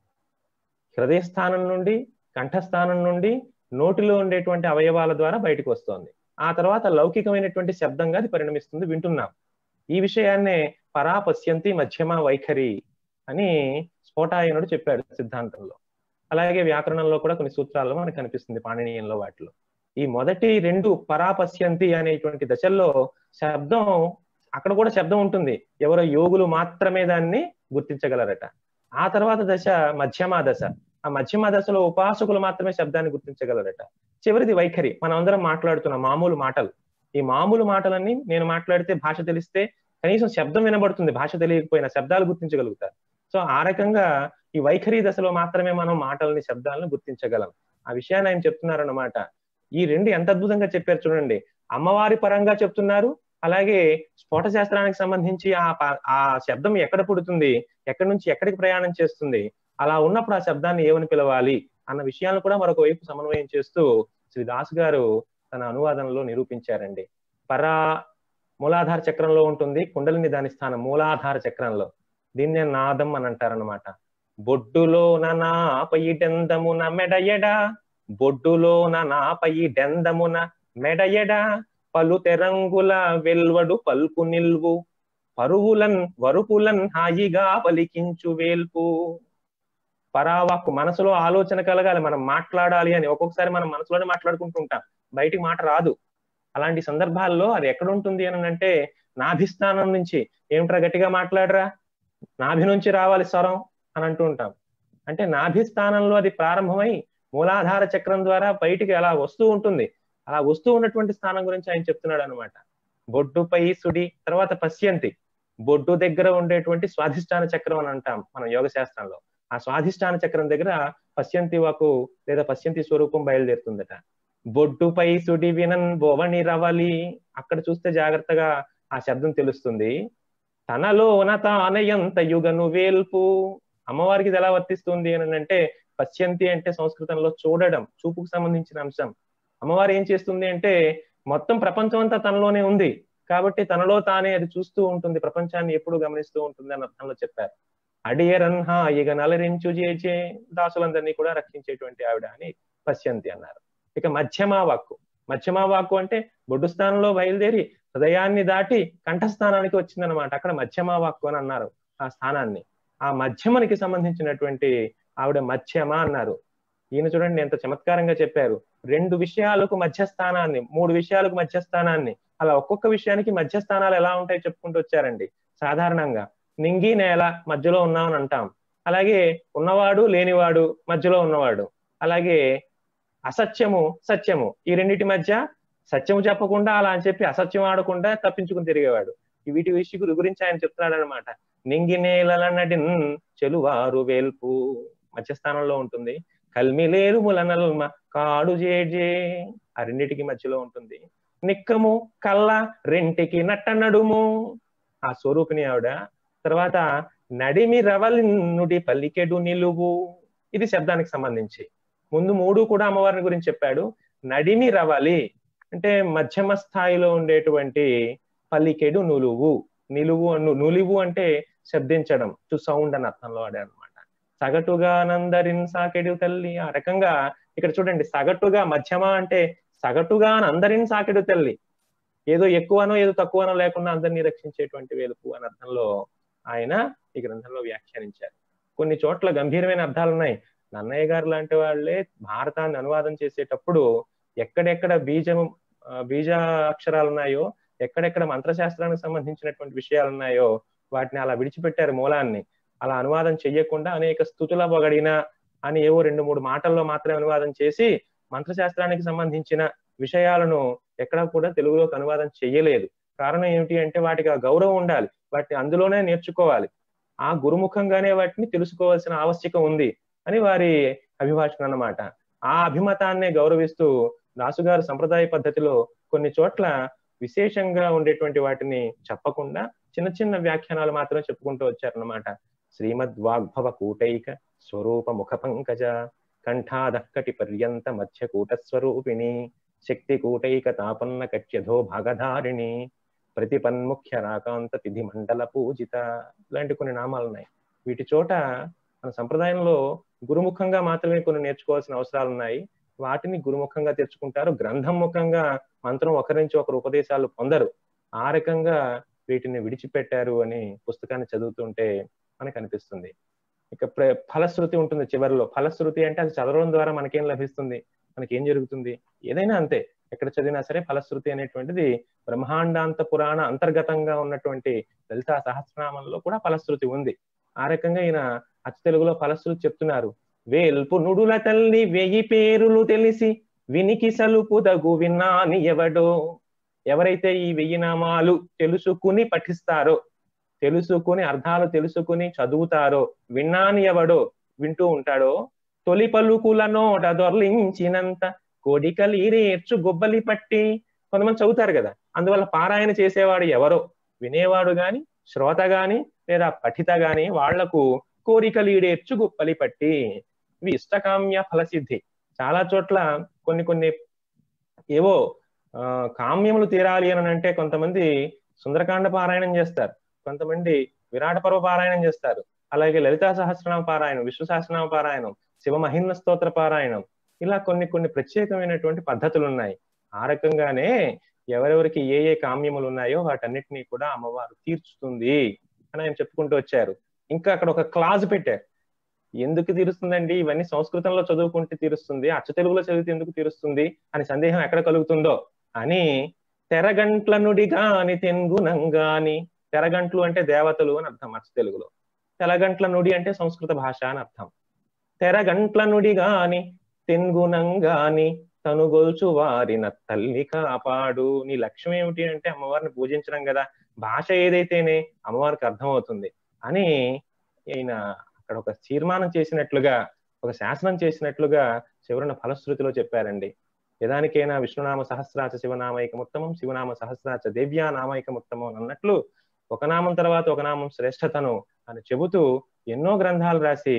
S2: హృదయస్థానం నుండి, కంఠస్థానం నుండి, నోటిలో ఉండేటువంటి అవయవాల ద్వారా బయటకు వస్తోంది. ఆ తర్వాత లౌకికమైనటువంటి శబ్దంగా అది పరిణమిస్తుంది, వింటున్నాం. ఈ విషయాన్నే పరాపశ్యంతి మధ్యమ వైఖరి అని స్ఫోటాయనుడు చెప్పాడు సిద్ధాంతంలో. అలాగే వ్యాకరణంలో కూడా కొన్ని సూత్రాల్లో మనకు కనిపిస్తుంది, పాణినీయంలో వాటిలో. ఈ మొదటి రెండు పరాపశ్యంతి అనేటువంటి దశల్లో శబ్దం, అక్కడ కూడా శబ్దం ఉంటుంది, ఎవరో యోగులు మాత్రమే దాన్ని గుర్తించగలరట. ఆ తర్వాత దశ మధ్యమ దశ. ఆ మధ్యమ దశలో ఉపాసకులు మాత్రమే శబ్దాన్ని గుర్తించగలరట. చివరిది వైఖరి, మనం అందరం మాట్లాడుతున్న మామూలు మాటలు. ఈ మామూలు మాటలన్నీ నేను మాట్లాడితే భాష తెలిస్తే కనీసం శబ్దం వినబడుతుంది, భాష తెలియకపోయినా శబ్దాలు గుర్తించగలుగుతారు. సో ఆ రకంగా ఈ వైఖరి దశలో మాత్రమే మనం మాటలని, శబ్దాలను గుర్తించగలం. ఆ విషయాన్ని ఆయన చెప్తున్నారన్నమాట. ఈ రెండు ఎంత అద్భుతంగా చెప్పారు చూడండి. అమ్మవారి పరంగా చెప్తున్నారు, అలాగే స్ఫోట శాస్త్రానికి సంబంధించి ఆ శబ్దం ఎక్కడ పుడుతుంది, ఎక్కడి నుంచి ఎక్కడికి ప్రయాణం చేస్తుంది, అలా ఉన్నప్పుడు ఆ శబ్దాన్ని ఏమని పిలవాలి అన్న విషయాలను కూడా మరొక వైపు సమన్వయం చేస్తూ శ్రీ దాస్ గారు తన అనువాదంలో నిరూపించారండి. పరా మూలాధార చక్రంలో ఉంటుంది, కుండలిని దాని స్థానం మూలాధార చక్రంలో. దీన్నే నాదం అని అంటారనమాట. బొడ్డులో నాపై డెందమున మెడయడ, బొడ్డులో నాపై డెందమున మెడయడ, పలు తెరంగుల వెల్వడు పల్కు నిల్వు, పరువులన్ వరుపులన్ హాయిగా పలికించు వేల్పు. పరావాక్కు, మనసులో ఆలోచన కలగాలి, మనం మాట్లాడాలి అని. ఒక్కొక్కసారి మనం మనసులోనే మాట్లాడుకుంటుంటాం, బయటికి మాట రాదు. అలాంటి సందర్భాల్లో అది ఎక్కడ ఉంటుంది అని అంటే, నాభిస్థానం నుంచి. ఏమిట్రా గట్టిగా మాట్లాడరా, నాభి నుంచి రావాలి స్వరం అని అంటూ ఉంటాం. అంటే నాభిస్థానంలో అది ప్రారంభమై మూలాధార చక్రం ద్వారా బయటికి అలా వస్తూ ఉంటుంది. అలా వస్తూ ఉన్నటువంటి స్థానం గురించి ఆయన చెప్తున్నాడు అనమాట. బొడ్డుపై సుడి, తర్వాత పశ్యంతి. బొడ్డు దగ్గర ఉండేటువంటి స్వాధిష్టాన చక్రం అని అంటాం మనం యోగ శాస్త్రంలో. ఆ స్వాధిష్టాన చక్రం దగ్గర పశ్యంతి వాకు లేదా పశ్యంతి స్వరూపం బయలుదేరుతుందట. బొడ్డుపై సుడి వినన్ బోవని రవలి, అక్కడ చూస్తే జాగ్రత్తగా ఆ శబ్దం తెలుస్తుంది. తనలోన తానయంత యుగను వేల్పు. అమ్మవారికి ఇది ఎలా వర్తిస్తుంది అని అంటే, పశ్యంతి అంటే సంస్కృతంలో చూడడం, చూపుకు సంబంధించిన అంశం. అమ్మవారు ఏం చేస్తుంది అంటే, మొత్తం ప్రపంచం అంతా తనలోనే ఉంది కాబట్టి తనలో తానే అది చూస్తూ ఉంటుంది, ప్రపంచాన్ని ఎప్పుడు గమనిస్తూ ఉంటుంది అని అర్థంలో చెప్పారు. అడియరన్హా ఇక నలరించు చేచే, దాసులందరినీ కూడా రక్షించేటువంటి ఆవిడ అని పశ్యంతి అన్నారు. ఇక మధ్యమా వాక్కు. మధ్యమా వాక్కు అంటే బొడ్డు స్థానంలో బయలుదేరి హృదయాన్ని దాటి కంఠస్థానానికి వచ్చిందనమాట. అక్కడ మధ్యమా వాక్కు అని అన్నారు ఆ స్థానాన్ని. ఆ మధ్యమనికి సంబంధించినటువంటి ఆవిడ మధ్యమ అన్నారు. ఈయన చూడండి ఎంత చమత్కారంగా చెప్పారు. 2 విషయాలకు మధ్యస్థానాన్ని, 3 విషయాలకు మధ్యస్థానాన్ని, అలా ఒక్కొక్క విషయానికి మధ్యస్థానాలు ఎలా ఉంటాయో చెప్పుకుంటూ వచ్చారండి. సాధారణంగా నింగి నేల మధ్యలో ఉన్నామని అంటాం, అలాగే ఉన్నవాడు లేనివాడు మధ్యలో ఉన్నవాడు, అలాగే అసత్యము సత్యము, ఈ రెండింటి మధ్య సత్యము చెప్పకుండా అలా అని చెప్పి అసత్యం ఆడకుండా తప్పించుకుని తిరిగేవాడు. వీటి గురించి ఆయన చెప్తున్నాడు అనమాట. నింగి నేలల నడిన్ చెలువారు వేల్పు మధ్యస్థానంలో ఉంటుంది. కల్మిలేరు ములనల్మ కాడు జేజే, ఆ రెండిటికి మధ్యలో ఉంటుంది. నిక్కము కళ్ళ రెంటికి నట్ట నడుము, ఆ స్వరూపిణి ఆవిడ. తర్వాత నడిమి రవలి నుడి పల్లికెడు నిలువు, ఇది శబ్దానికి సంబంధించి. ముందు 3 కూడా అమ్మవారిని గురించి చెప్పాడు. నడిమి రవలి అంటే మధ్యమ స్థాయిలో ఉండేటువంటి పల్లికెడు నులువు నిలువు నులివు అంటే శబ్దించడం, టు సౌండ్ అని అర్థంలో వాడారు అనమాట. సగటుగా నందరిన్ సాకెడు తల్లి, ఆ రకంగా ఇక్కడ చూడండి, సగటుగా మధ్యమ అంటే సగటుగా అందరిని సాకెడు తల్లి, ఏదో ఎక్కువనో ఏదో తక్కువనో లేకుండా అందరినీ రక్షించేటువంటి వేలుపు అని అర్థంలో ఆయన ఈ గ్రంథంలో వ్యాఖ్యానించారు. కొన్ని చోట్ల గంభీరమైన అర్థాలు ఉన్నాయి. నన్నయ్య గారు లాంటి వాళ్ళే భారతాన్ని అనువాదం చేసేటప్పుడు ఎక్కడెక్కడ బీజ అక్షరాలు ఉన్నాయో, ఎక్కడెక్కడ మంత్రశాస్త్రానికి సంబంధించినటువంటి విషయాలు ఉన్నాయో వాటిని అలా విడిచిపెట్టారు మూలాన్ని. అలా అనువాదం చెయ్యకుండా అనేక స్తుతుల పొగడిన అని ఏవో 2-3 మాటల్లో మాత్రమే అనువాదం చేసి మంత్రశాస్త్రానికి సంబంధించిన విషయాలను ఎక్కడా కూడా తెలుగులోకి అనువాదం చెయ్యలేదు. కారణం ఏమిటి అంటే వాటికి ఆ గౌరవం ఉండాలి, వాటిని అందులోనే నేర్చుకోవాలి, ఆ గురుముఖంగానే వాటిని తెలుసుకోవాల్సిన ఆవశ్యకం ఉంది అని వారి అభిభాషణ అన్నమాట. ఆ అభిమతాన్నే గౌరవిస్తూ దాసుగారు సంప్రదాయ పద్ధతిలో కొన్ని చోట్ల విశేషంగా ఉండేటువంటి వాటిని చెప్పకుండా చిన్న చిన్న వ్యాఖ్యానాలు మాత్రమే చెప్పుకుంటూ వచ్చారన్నమాట. శ్రీమద్వాగ్భవ కూటైక స్వరూప ముఖ పంకజ కంఠాదక్కటి పర్యంత మధ్య కూటస్వరూపిణి శక్తి కూటైక తాపన్న కట్యధో భాగధారిణి ప్రతిపన్ముఖ్య రాకాంత తిథి మండల పూజిత, ఇలాంటి కొన్ని నామాలు ఉన్నాయి. వీటి చోట మన సంప్రదాయంలో గురుముఖంగా మాత్రమే కొన్ని నేర్చుకోవాల్సిన అవసరాలు ఉన్నాయి, వాటిని గురుముఖంగా తెచ్చుకుంటారు. గ్రంథం ముఖంగా మంత్రం ఒకరి నుంచి ఒకరు ఉపదేశాలు పొందరు. ఆ రకంగా వీటిని విడిచిపెట్టారు అని పుస్తకాన్ని చదువుతుంటే మనకు అనిపిస్తుంది. ఇక ఫలశ్రుతి ఉంటుంది చివరిలో. ఫలశ్రుతి అంటే అది చదవడం ద్వారా మనకేం లభిస్తుంది, మనకేం జరుగుతుంది, ఏదైనా అంతే. ఎక్కడ చదివినా సరే ఫలశ్రుతి అనేటువంటిది బ్రహ్మాండాంత పురాణ అంతర్గతంగా ఉన్నటువంటి లలితా సహస్రనామంలో కూడా ఫలశ్రుతి ఉంది. ఆ రకంగా ఈయన అచ్చ తెలుగులో ఫలశ్రుతి చెప్తున్నారు. వేల్పు నుడుల తల్లి 1000 పేరులు తెలిసి వినికి సలుపు దగు విన్నాని ఎవడో, ఎవరైతే ఈ 1000 నామాలు తెలుసుకుని పఠిస్తారో, తెలుసుకుని అర్థాలు తెలుసుకుని చదువుతారో, విన్నాని ఎవడో వింటూ ఉంటాడో, తొలి పలుకుల నోట దొర్లించినంత కోడికలీరేర్చు గొబ్బలి పట్టి, కొంతమంది చదువుతారు కదా, అందువల్ల పారాయణ చేసేవాడు ఎవరో, వినేవాడు గాని శ్రోత గాని లేదా పఠిత గాని వాళ్లకు కోరికలీడేర్చు గొప్పలి పట్టి, ఇవి ఇష్టకామ్య ఫలసిద్ధి. చాలా చోట్ల కొన్ని ఏవో కామ్యములు తీరాలి అని అంటే కొంతమంది సుందరకాండ పారాయణం చేస్తారు, కొంతమంది విరాట పర్వ పారాయణం చేస్తారు, అలాగే లలితా సహస్రనామ పారాయణం, విష్ణు సహస్రనామ పారాయణం, శివ మహిమ్న స్తోత్ర పారాయణం, ఇలా కొన్ని ప్రత్యేకమైనటువంటి పద్ధతులు ఉన్నాయి. ఆ రకంగానే ఎవరెవరికి ఏ కామ్యములు ఉన్నాయో వాటన్నిటినీ కూడా అమ్మవారు తీర్చుతుంది అని ఆయన చెప్పుకుంటూ వచ్చారు. ఇంకా అక్కడ ఒక క్లాజ్ పెట్టారు. ఎందుకు తీరుస్తుందండి, ఇవన్నీ సంస్కృతంలో చదువుకుంటే తీరుస్తుంది, అచ్చ తెలుగులో చదివితే ఎందుకు తీరుస్తుంది అని సందేహం ఎక్కడ కలుగుతుందో అని, తెరగంట్ల నుడిగాని తెంగునంగాని, తెరగంట్లు అంటే దేవతలు అని అర్థం అచ్చ తెలుగులో, తెరగంట్ల నుడి అంటే సంస్కృత భాష అని అర్థం. తెరగంట్ల నుడిగాని తెంగునంగాని తనుగొల్చు వారిన తల్లి కాపాడు. నీ లక్ష్యం ఏమిటి అంటే అమ్మవారిని పూజించడం కదా, భాష ఏదైతేనే అమ్మవారికి అర్థమవుతుంది అని ఈయన అక్కడ ఒక తీర్మానం చేసినట్లుగా, ఒక శాసనం చేసినట్లుగా చివరన ఫలశ్రుతిలో చెప్పారండి. యదానికైనా విష్ణునామ సహస్రాచ శివనామైకముత్తమం, శివనామ సహస్రాచ దేవ్యా నామైకముత్తమం అన్నట్లు ఒక నామం తర్వాత ఒక నామం శ్రేష్టతను అని చెబుతూ ఎన్నో గ్రంథాలు రాసి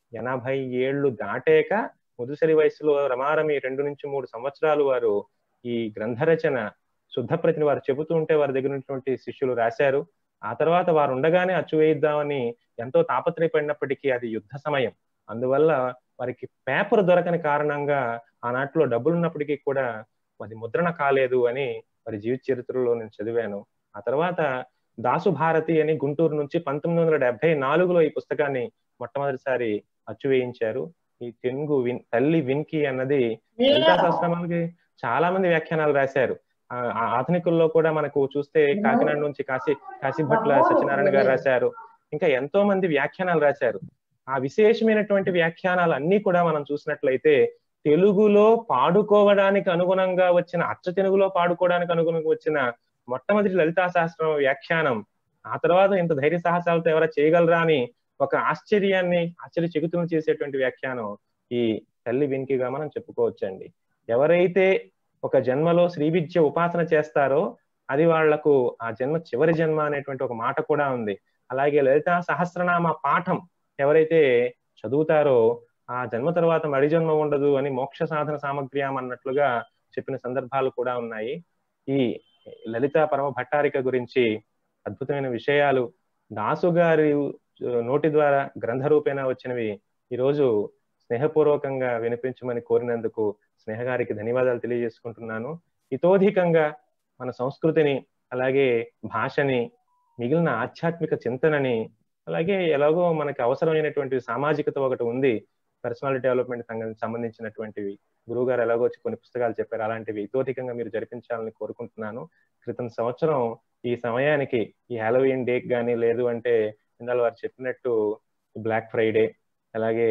S2: 80 ఏళ్ళు దాటాక ముదుసరి వయసులో రమారమి 2 నుంచి 3 సంవత్సరాలు వారు ఈ గ్రంథ రచన శుద్ధప్రతిని వారు చెబుతూ ఉంటే వారి దగ్గర ఉన్నటువంటి శిష్యులు రాశారు. ఆ తర్వాత వారు ఉండగానే అచ్చు వేయిద్దామని ఎంతో తాపత్రయపడినప్పటికీ అది యుద్ధ సమయం, అందువల్ల వారికి పేపర్ దొరకని కారణంగా ఆనాటిలో డబ్బులు ఉన్నప్పటికీ కూడా అది ముద్రణ కాలేదు అని వారి జీవిత చరిత్రలో నేను చదివాను. ఆ తర్వాత దాసు భారతి అని గుంటూరు నుంచి 1974లో ఈ పుస్తకాన్ని మొట్టమొదటిసారి అచ్చు వేయించారు. ఈ తెంగు తల్లి విన్కి అన్నది లలితా సహస్రనామానికి చాలా మంది వ్యాఖ్యానాలు రాశారు. ఆధునికుల్లో కూడా మనకు చూస్తే కాకినాడ నుంచి కాశీభట్ల సత్యనారాయణ గారు రాశారు, ఇంకా ఎంతో మంది వ్యాఖ్యానాలు రాశారు. ఆ విశేషమైనటువంటి వ్యాఖ్యానాలు అన్ని కూడా మనం చూసినట్లయితే తెలుగులో పాడుకోవడానికి అనుగుణంగా వచ్చిన, అచ్చ తెలుగులో పాడుకోవడానికి అనుగుణంగా వచ్చిన మొట్టమొదటి లలితా సహస్రనామ వ్యాఖ్యానం. ఆ తర్వాత ఇంత ధైర్య సాహసాలతో ఎవరైనా చేయగలరా అని ఒక ఆశ్చర్య చెగుతులు చేసేటువంటి వ్యాఖ్యానం ఈ తల్లి విన్కిగా మనం చెప్పుకోవచ్చండి. ఎవరైతే ఒక జన్మలో శ్రీ విద్య ఉపాసన చేస్తారో అది వాళ్లకు ఆ జన్మ చివరి జన్మ అనేటువంటి ఒక మాట కూడా ఉంది. అలాగే లలితా సహస్రనామ పాఠం ఎవరైతే చదువుతారో ఆ జన్మ తర్వాత మడి జన్మ ఉండదు అని మోక్ష సాధన సామగ్ర్యం అన్నట్లుగా చెప్పిన సందర్భాలు కూడా ఉన్నాయి. ఈ లలితా పరమ భట్టారిక గురించి అద్భుతమైన విషయాలు దాసు గారి నోటి ద్వారా గ్రంథ రూపేణ వచ్చినవి ఈరోజు స్నేహపూర్వకంగా వినిపించమని కోరినందుకు స్నేహ గారికి ధన్యవాదాలు తెలియజేసుకుంటున్నాను. ఇతోధికంగా మన సంస్కృతిని, అలాగే భాషని, మిగిలిన ఆధ్యాత్మిక చింతనని, అలాగే ఎలాగో మనకి అవసరమైనటువంటి సామాజికత ఒకటి ఉంది, పర్సనాలిటీ డెవలప్మెంట్ సంబంధించినటువంటివి. గురువు గారు ఎలాగో వచ్చి కొన్ని పుస్తకాలు చెప్పారు, అలాంటివి ఇతోధికంగా మీరు జరిపించాలని కోరుకుంటున్నాను. క్రితం సంవత్సరం ఈ సమయానికి ఈ హాలోవీన్ డే కానీ, లేదు అంటే ఇందాక వారు చెప్పినట్టు బ్లాక్ ఫ్రైడే, అలాగే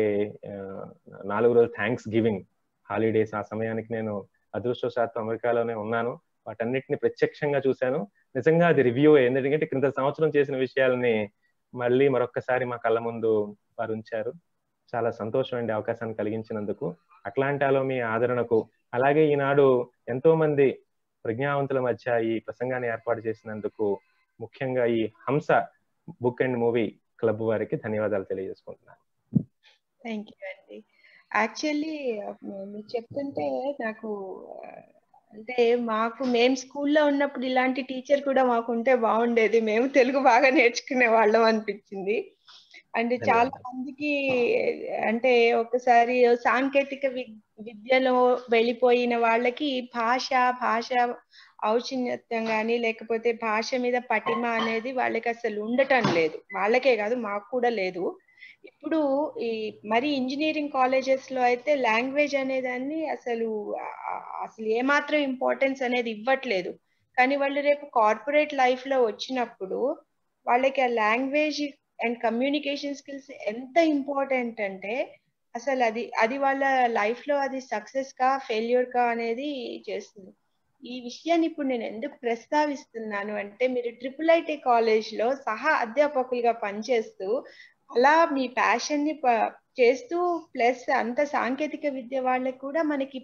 S2: 4 రోజులు థ్యాంక్స్ గివింగ్ హాలిడేస్, ఆ సమయానికి నేను అదృష్టవశాత్తు అమెరికాలోనే ఉన్నాను. వాటన్నిటిని ప్రత్యక్షంగా చూశాను. నిజంగా అది రివ్యూ, ఎందుకంటే క్రింద సంవత్సరం చేసిన విషయాలని మళ్ళీ మరొక్కసారి మా కళ్ళ ముందు వారు ఉంచారు. చాలా సంతోషం అండి అవకాశాన్ని కలిగించినందుకు. అట్లాంటాలో మీ ఆదరణకు, అలాగే ఈనాడు ఎంతో మంది ప్రజ్ఞావంతుల మధ్య ఈ ప్రసంగాన్ని ఏర్పాటు చేసినందుకు ముఖ్యంగా ఈ హంస బుక్ అండ్ మూవీ క్లబ్ వారికి ధన్యవాదాలు తెలియజేసుకుంటున్నాను.
S1: థ్యాంక్ యూ అండి. యాక్చువల్లీ మీరు చెప్తుంటే నాకు అంటే మేము స్కూల్లో ఉన్నప్పుడు ఇలాంటి టీచర్ కూడా మాకు ఉంటే బాగుండేది, మేము తెలుగు బాగా నేర్చుకునే వాళ్ళం అనిపించింది. అంటే చాలా మందికి అంటే ఒకసారి సాంకేతిక విద్యలో వెళ్ళిపోయిన వాళ్ళకి భాష ఔచిత్యం కానీ, లేకపోతే భాష మీద పటిమ అనేది వాళ్ళకి అసలు ఉండటం లేదు. వాళ్ళకే కాదు, మాకు కూడా లేదు. ఇప్పుడు ఈ మరి ఇంజనీరింగ్ కాలేజెస్ లో అయితే లాంగ్వేజ్ అనేదాన్ని అసలు ఏమాత్రం ఇంపార్టెన్స్ అనేది ఇవ్వట్లేదు. కానీ వాళ్ళు రేపు కార్పొరేట్ లైఫ్ లో వచ్చినప్పుడు వాళ్ళకి ఆ లాంగ్వేజ్ అండ్ కమ్యూనికేషన్ స్కిల్స్ ఎంత ఇంపార్టెంట్ అంటే అసలు అది వాళ్ళ లైఫ్ లో అది సక్సెస్ కా ఫెయిల్యూర్ కా అనేది చేస్తుంది. ఈ విషయాన్ని ఇప్పుడు నేను ఎందుకు ప్రస్తావిస్తున్నాను అంటే, మీరు IIIT కాలేజ్ లో సహా అధ్యాపకులుగా పనిచేస్తూ అలా మీ ప్యాషన్ ని చేస్తూ, ప్లస్ అంత సాంకేతిక విద్య వాళ్ళకి కూడా మనకి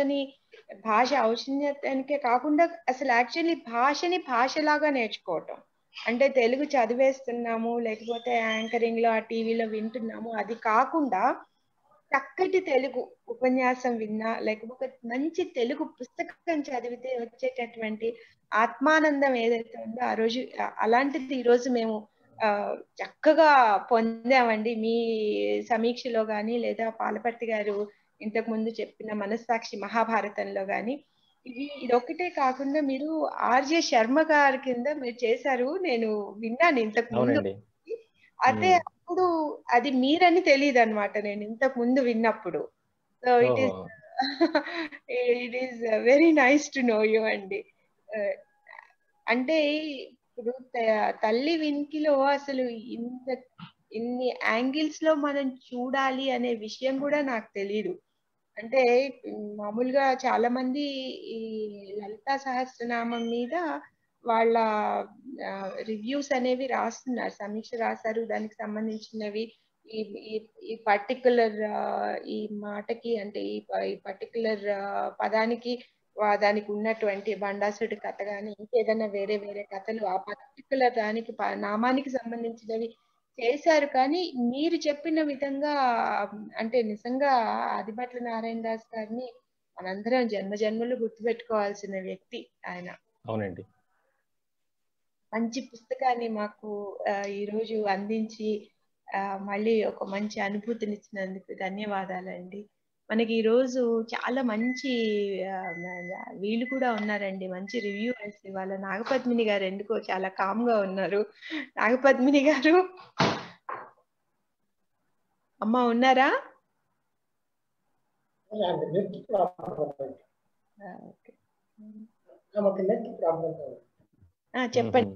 S1: భాష ఔచిత్యానికే కాకుండా అసలు యాక్చువల్లీ భాషలాగా నేర్చుకోవటం అంటే తెలుగు చదివేస్తున్నాము, లేకపోతే యాంకరింగ్ లో ఆ టీవీలో వింటున్నాము, అది కాకుండా చక్కటి తెలుగు ఉపన్యాసం విన్నా, లేకపోతే మంచి తెలుగు పుస్తకం చదివితే వచ్చేటటువంటి ఆత్మానందం ఏదైతే ఉందో ఆ రోజు, అలాంటిది ఈ రోజు మేము చక్కగా పొందామండి మీ సమీక్షలో గాని, లేదా పాలపర్తి గారు ఇంతకు ముందు చెప్పిన మనస్సాక్షి మహాభారతంలో గాని. ఇదొక్కటే కాకుండా మీరు ఆర్జే శర్మ గారి కింద మీరు చేశారు, నేను విన్నాను ఇంతకు ముందు. అదే అప్పుడు అది మీరని తెలియదు అనమాట నేను ఇంతకు ముందు విన్నప్పుడు. So it is very nice to know you అండి. అంటే ఇప్పుడు తల్లి వెన్కిలో అసలు ఇన్ని యాంగిల్స్ లో మనం చూడాలి అనే విషయం కూడా నాకు తెలీదు. అంటే మామూలుగా చాలా మంది ఈ లలితా సహస్రనామం మీద వాళ్ళ రివ్యూస్ అనేవి రాస్తున్నారు, సమీక్ష రాశారు, దానికి సంబంధించినవి ఈ పర్టికులర్ ఈ మాటకి అంటే ఈ పర్టికులర్ పదానికి దానికి ఉన్నటువంటి బండాసుడి కథ కానీ, ఇంకేదైనా వేరే కథలు ఆ పర్టికులర్ దానికి నామానికి సంబంధించినవి చేశారు. కానీ మీరు చెప్పిన విధంగా అంటే నిజంగా ఆదిభట్ల నారాయణ దాస్ గారిని మనందరం జన్మలు గుర్తుపెట్టుకోవాల్సిన వ్యక్తి ఆయన.
S2: అవునండి.
S1: మంచి పుస్తకాన్ని మాకు ఈ రోజు అందించి మళ్ళీ ఒక మంచి అనుభూతినిచ్చినందుకు ధన్యవాదాలండి. మనకి ఈ రోజు చాలా మంచి వీళ్ళు కూడా ఉన్నారండి, మంచి రివ్యూవర్స్. వాళ్ళ నాగపద్మిని గారు ఎందుకో చాలా కామ్ గా ఉన్నారు. నాగపద్మిని గారు అమ్మా ఉన్నారా? చెప్పండి.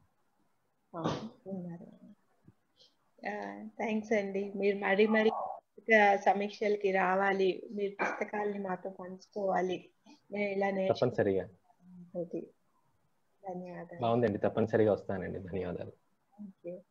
S1: థ్యాంక్స్ అండి. మీరు మరి సమీక్షలకి రావాలి, మీరు పుస్తకాలని మాతో పంచుకోవాలి. మేము ఇలా
S2: తప్పనిసరిగా.
S1: ధన్యవాదాలు.
S2: బాగుందండి, తప్పనిసరిగా వస్తానండి. ధన్యవాదాలు.